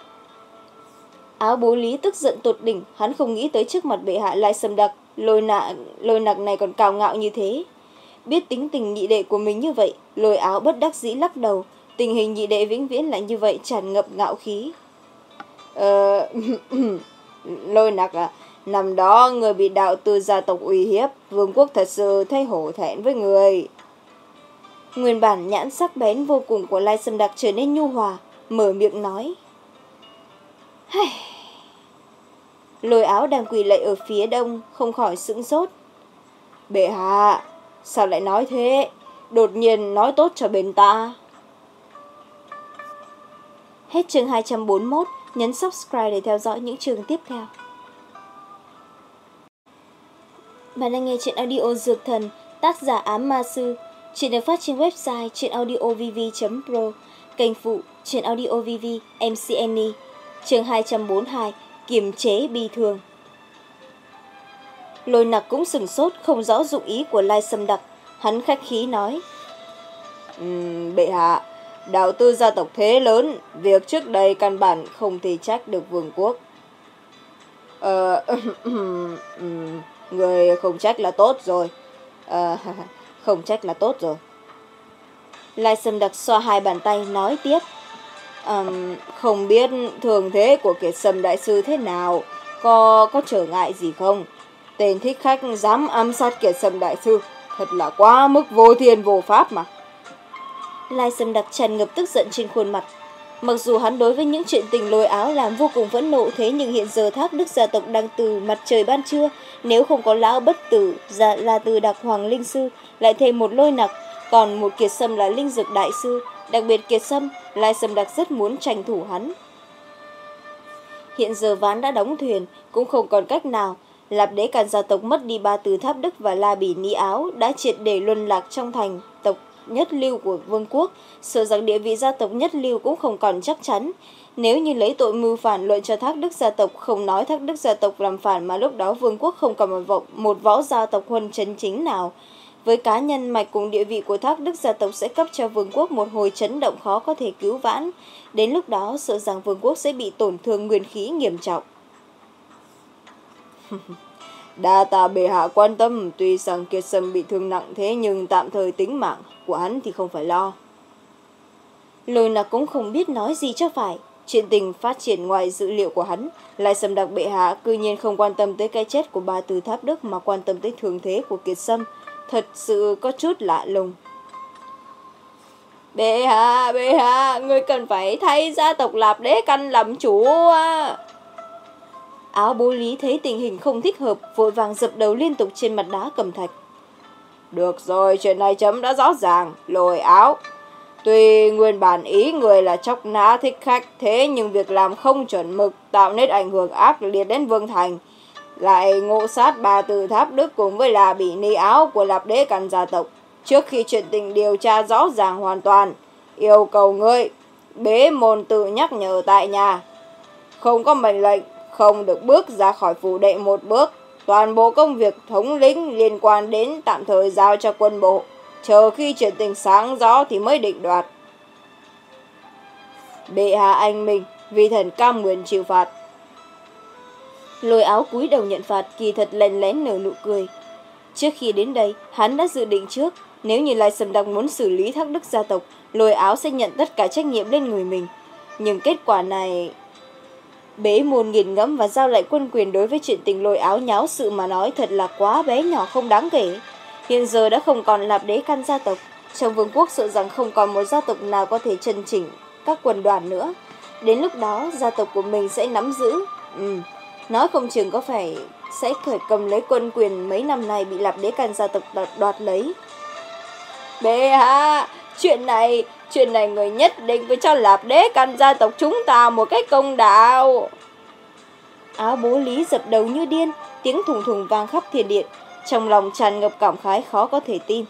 Speaker 1: Áo Bố Lý tức giận tột đỉnh, hắn không nghĩ tới trước mặt bệ hạ Lai Sâm Đặc, Lôi nạ, Lôi Nặc này còn cao ngạo như thế. Biết tính tình nhị đệ của mình như vậy, Lôi Áo bất đắc dĩ lắc đầu, tình hình nhị đệ vĩnh viễn là như vậy, tràn ngập ngạo khí.
Speaker 2: Ờ, Lôi Nặc à, năm đó người bị đạo tư gia tộc uy hiếp, vương quốc thật sự thấy hổ thẹn với người.
Speaker 1: Nguyên bản nhãn sắc bén vô cùng của Lai Sâm Đặc trở nên nhu hòa, mở miệng nói. Lôi Áo đang quỳ lạy ở phía đông, không khỏi sững sốt.
Speaker 2: Bệ hạ, sao lại nói thế? Đột nhiên nói tốt cho bên ta.
Speaker 1: Hết chương hai trăm bốn mươi mốt, nhấn subscribe để theo dõi những chương tiếp theo. Bạn đang nghe chuyện audio Dược Thần, tác giả Ám Ma Sư. Chuyện được phát trên website chuyenaudiovv chấm pro, kênh phụ Chuyện Audio vê vê, em xê en i. Chương hai trăm bốn mươi hai, kiềm chế bi thương. Lôi Nặc cũng sửng sốt, không rõ dụng ý của Lai Sâm Đặc. Hắn khách khí nói.
Speaker 2: Uhm, bệ hạ, đạo tư gia tộc thế lớn, việc trước đây căn bản không thể trách được vương quốc. Ờ, người không trách là tốt rồi. Ờ, không trách là tốt rồi.
Speaker 1: Lai Sâm Đặc xoa hai bàn tay nói tiếp.
Speaker 2: Um, không biết thường thế của Kiệt Sâm đại sư thế nào, có có trở ngại gì không? Tên thích khách dám ám sát Kiệt Sâm đại sư, thật là quá mức vô thiên vô pháp mà.
Speaker 1: Lai Sâm Đặc tràn ngập tức giận trên khuôn mặt. Mặc dù hắn đối với những chuyện tình Lôi Áo làm vô cùng phẫn nộ, thế nhưng hiện giờ Thác Đức gia tộc đang từ mặt trời ban trưa, nếu không có lão bất tử là, là từ đặc Hoàng Linh Sư, lại thêm một Lôi Nặc, còn một Kiệt Sâm là Linh Dược Đại Sư. Đặc biệt Kiệt Sâm, Lai Sâm Đặc rất muốn tranh thủ hắn. Hiện giờ ván đã đóng thuyền, cũng không còn cách nào. Lạp Đế Càn gia tộc mất đi Ba Tư Tháp Đức và La Bỉ Ni Áo, đã triệt để luân lạc trong thành tộc nhất lưu của vương quốc, sợ rằng địa vị gia tộc nhất lưu cũng không còn chắc chắn. Nếu như lấy tội mưu phản luận cho Thác Đức gia tộc, không nói Thác Đức gia tộc làm phản mà lúc đó vương quốc không còn một, võ, một võ gia tộc huân chân chính nào. Với cá nhân mạch cùng địa vị của Thác Đức gia tộc sẽ cấp cho vương quốc một hồi chấn động khó có thể cứu vãn. Đến lúc đó sợ rằng vương quốc sẽ bị tổn thương nguyên khí nghiêm trọng.
Speaker 2: Đa tạ bệ hạ quan tâm, tuy rằng Kiệt Sâm bị thương nặng thế nhưng tạm thời tính mạng của hắn thì không phải lo.
Speaker 1: Lôi Nặc cũng không biết nói gì cho phải. Chuyện tình phát triển ngoài dữ liệu của hắn. Lai Sâm Đặc bệ hạ cư nhiên không quan tâm tới cái chết của Ba Tư Tháp Đức mà quan tâm tới thương thế của Kiệt Sâm. Thật sự có chút lạ lùng.
Speaker 2: Bệ hạ, bệ hạ, người cần phải thay gia tộc Lạp Đế Căn làm chủ à.
Speaker 1: Áo Bố Lý thấy tình hình không thích hợp, vội vàng dập đầu liên tục trên mặt đá cẩm thạch.
Speaker 2: Được rồi, chuyện này chấm đã rõ ràng. Lôi Áo, tuy nguyên bản ý người là chóc nã thích khách, thế nhưng việc làm không chuẩn mực, tạo nên ảnh hưởng ác liệt đến Vương Thành, lại ngộ sát Ba Tư Tháp Đức cùng với là Bỉ Ni Áo của Lạp Đế Căn gia tộc. Trước khi chuyện tình điều tra rõ ràng hoàn toàn, yêu cầu ngươi bế môn tự nhắc nhở tại nhà, không có mệnh lệnh, không được bước ra khỏi phủ đệ một bước. Toàn bộ công việc thống lĩnh liên quan đến tạm thời giao cho quân bộ, chờ khi chuyện tình sáng rõ thì mới định đoạt. Bệ hạ anh minh, vì thần cam nguyện chịu phạt.
Speaker 1: Lôi Áo cúi đầu nhận phạt, kỳ thật lén lén nở nụ cười. Trước khi đến đây, hắn đã dự định trước, nếu như Lai Sâm Đặc muốn xử lý Thác Đức gia tộc, Lôi Áo sẽ nhận tất cả trách nhiệm lên người mình. Nhưng kết quả này... Bế môn nghiền ngẫm và giao lại quân quyền đối với chuyện tình Lôi Áo nháo sự mà nói thật là quá bé nhỏ không đáng kể. Hiện giờ đã không còn Lạp Đế Căn gia tộc, trong vương quốc sợ rằng không còn một gia tộc nào có thể chân chỉnh các quần đoàn nữa. Đến lúc đó gia tộc của mình sẽ nắm giữ. Ừ, nói không chừng có phải sẽ khởi cầm lấy quân quyền mấy năm nay bị Lạp Đế Căn gia tộc đoạt, đoạt lấy.
Speaker 2: Bệ hạ, chuyện này, chuyện này người nhất định phải cho Lạp Đế Căn gia tộc chúng ta một cái công đạo.
Speaker 1: Áo Bố Lý dập đầu như điên, tiếng thùng thùng vang khắp thiên điện, trong lòng tràn ngập cảm khái khó có thể tin.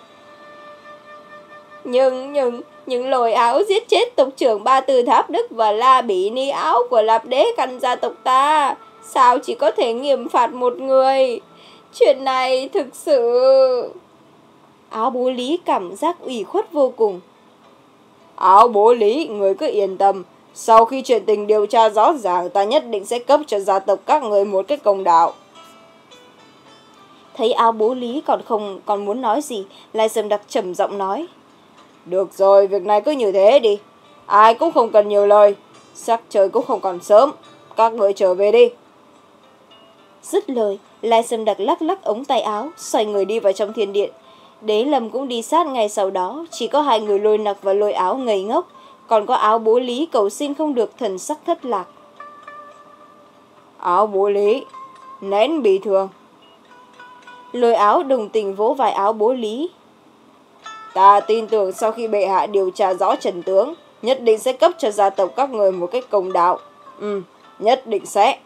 Speaker 2: Nhưng, nhưng, nhưng Lôi Áo giết chết tộc trưởng Ba Tư Tháp Đức và La Bỉ Ni Áo của Lạp Đế Căn gia tộc ta, sao chỉ có thể nghiêm phạt một người? Chuyện này thực sự...
Speaker 1: Áo Bố Lý cảm giác ủy khuất vô cùng.
Speaker 2: Áo Bố Lý, người cứ yên tâm, sau khi chuyện tình điều tra rõ ràng, ta nhất định sẽ cấp cho gia tộc các người một cái công đạo.
Speaker 1: Thấy Áo Bố Lý còn không còn muốn nói gì, Lai Sâm Đặc trầm giọng nói.
Speaker 2: Được rồi, việc này cứ như thế đi. Ai cũng không cần nhiều lời. Sắc trời cũng không còn sớm. Các người trở về đi.
Speaker 1: Dứt lời, Lai Sâm Đặc lắc lắc ống tay áo, xoay người đi vào trong thiên điện. Đế Lâm cũng đi sát ngay sau đó, chỉ có hai người Lôi Nặc và Lôi Áo ngây ngốc, còn có Áo Bố Lý cầu xin không được, thần sắc thất lạc.
Speaker 2: Áo Bố Lý, nén bị thương.
Speaker 1: Lôi Áo đồng tình vỗ vai Áo Bố Lý.
Speaker 2: Ta tin tưởng sau khi bệ hạ điều tra rõ trần tướng, nhất định sẽ cấp cho gia tộc các người một cái công đạo. Ừ, nhất định sẽ.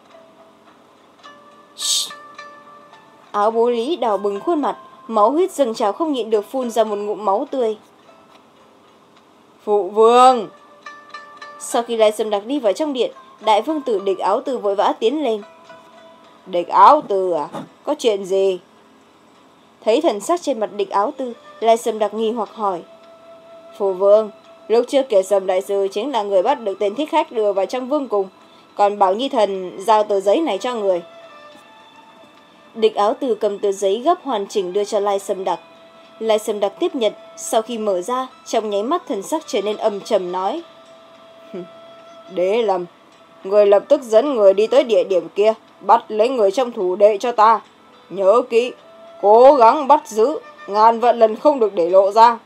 Speaker 1: Shh. Áo Bố Lý đỏ bừng khuôn mặt, máu huyết dâng trào không nhịn được phun ra một ngụm máu tươi.
Speaker 2: Phụ vương!
Speaker 1: Sau khi Lai Sâm Đặc đi vào trong điện, đại vương tử Địch Áo Từ vội vã tiến lên.
Speaker 2: Địch Áo Từ à? Có chuyện gì?
Speaker 1: Thấy thần sắc trên mặt Địch Áo Từ, Lai Sâm Đặc nghi hoặc hỏi.
Speaker 2: Phụ vương, lúc trước Kiệt Sâm đại sư chính là người bắt được tên thích khách đưa vào trong vương cung, còn bảo Nhi thần giao tờ giấy này cho người.
Speaker 1: Địch Áo Từ cầm tờ giấy gấp hoàn chỉnh đưa cho Lai Sâm Đặc. Lai Sâm Đặc tiếp nhận, sau khi mở ra, trong nháy mắt thần sắc trở nên âm trầm nói.
Speaker 2: Đế Lâm, người lập tức dẫn người đi tới địa điểm kia, bắt lấy người trong thủ đệ cho ta. Nhớ kỹ, cố gắng bắt giữ, ngàn vạn lần không được để lộ ra.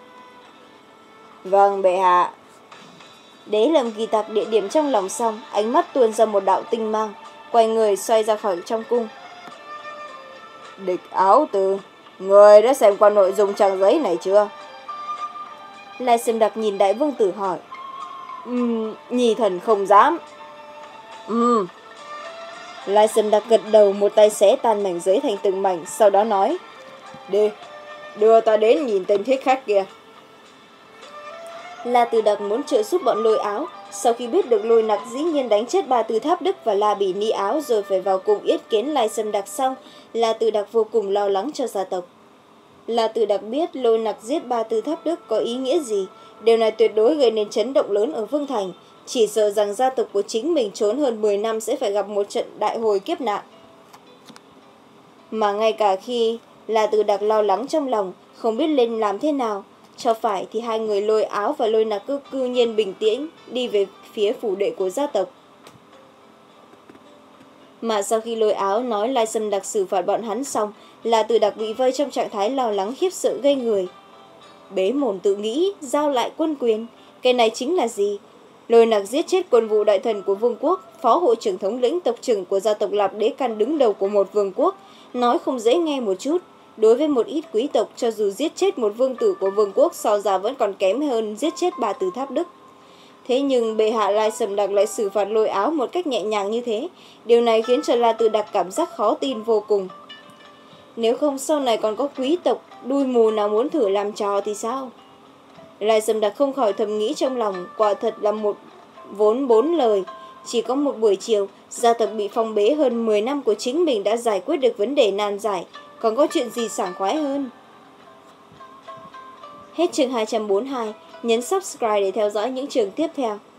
Speaker 1: Vâng, bệ hạ. Đế Lâm ghi tạc địa điểm trong lòng xong, ánh mắt tuôn ra một đạo tinh mang, quay người xoay ra khỏi trong cung.
Speaker 2: Địch Áo Từ, người đã xem qua nội dung trang giấy này chưa?
Speaker 1: Lai Sâm Đặc nhìn đại vương tử hỏi.
Speaker 2: Ừm, Nhi thần không dám.
Speaker 1: Ừm. Lai Sâm Đặc gật đầu, một tay xé tan mảnh giấy thành từng mảnh, sau đó nói.
Speaker 2: Đi, đưa ta đến nhìn tên thích khách kia.
Speaker 1: La Từ Đặc muốn trợ giúp bọn Lôi Áo, sau khi biết được Lôi Nặc dĩ nhiên đánh chết Ba Tư Tháp Đức và La Bỉ Ni Áo rồi phải vào cùng yết kiến Lai Sâm Đặc xong, La Từ Đặc vô cùng lo lắng cho gia tộc. La Từ Đặc biết Lôi Nặc giết Ba Tư Tháp Đức có ý nghĩa gì, điều này tuyệt đối gây nên chấn động lớn ở Vương Thành, chỉ sợ rằng gia tộc của chính mình trốn hơn mười năm sẽ phải gặp một trận đại hồi kiếp nạn. Mà ngay cả khi là Từ Đặc lo lắng trong lòng, không biết lên làm thế nào cho phải, thì hai người Lôi Áo và Lôi Nặc cứ cư nhiên bình tĩnh đi về phía phủ đệ của gia tộc. Mà sau khi Lôi Áo nói Lai Sâm Đặc xử phạt bọn hắn xong, là Từ Đặc bị vây trong trạng thái lo lắng khiếp sợ gây người. Bế mồm tự nghĩ, giao lại quân quyền, cái này chính là gì? Lôi Nặc giết chết quân vụ đại thần của vương quốc, phó hội trưởng thống lĩnh tộc trưởng của gia tộc Lạp Đế Căn đứng đầu của một vương quốc, nói không dễ nghe một chút. Đối với một ít quý tộc, cho dù giết chết một vương tử của vương quốc, so ra vẫn còn kém hơn giết chết Ba Từ Tháp Đức. Thế nhưng bệ hạ Lai Sâm Đặc lại xử phạt Lôi Áo một cách nhẹ nhàng như thế, điều này khiến cho La Từ Đặc cảm giác khó tin vô cùng. Nếu không sau này còn có quý tộc đuôi mù nào muốn thử làm trò thì sao? Lai Sâm Đặc không khỏi thầm nghĩ trong lòng, quả thật là một vốn bốn lời. Chỉ có một buổi chiều, gia tộc bị phong bế hơn mười năm của chính mình đã giải quyết được vấn đề nan giải, còn có chuyện gì sảng khoái hơn. Hết chương hai trăm bốn mươi hai, nhấn subscribe để theo dõi những chương tiếp theo.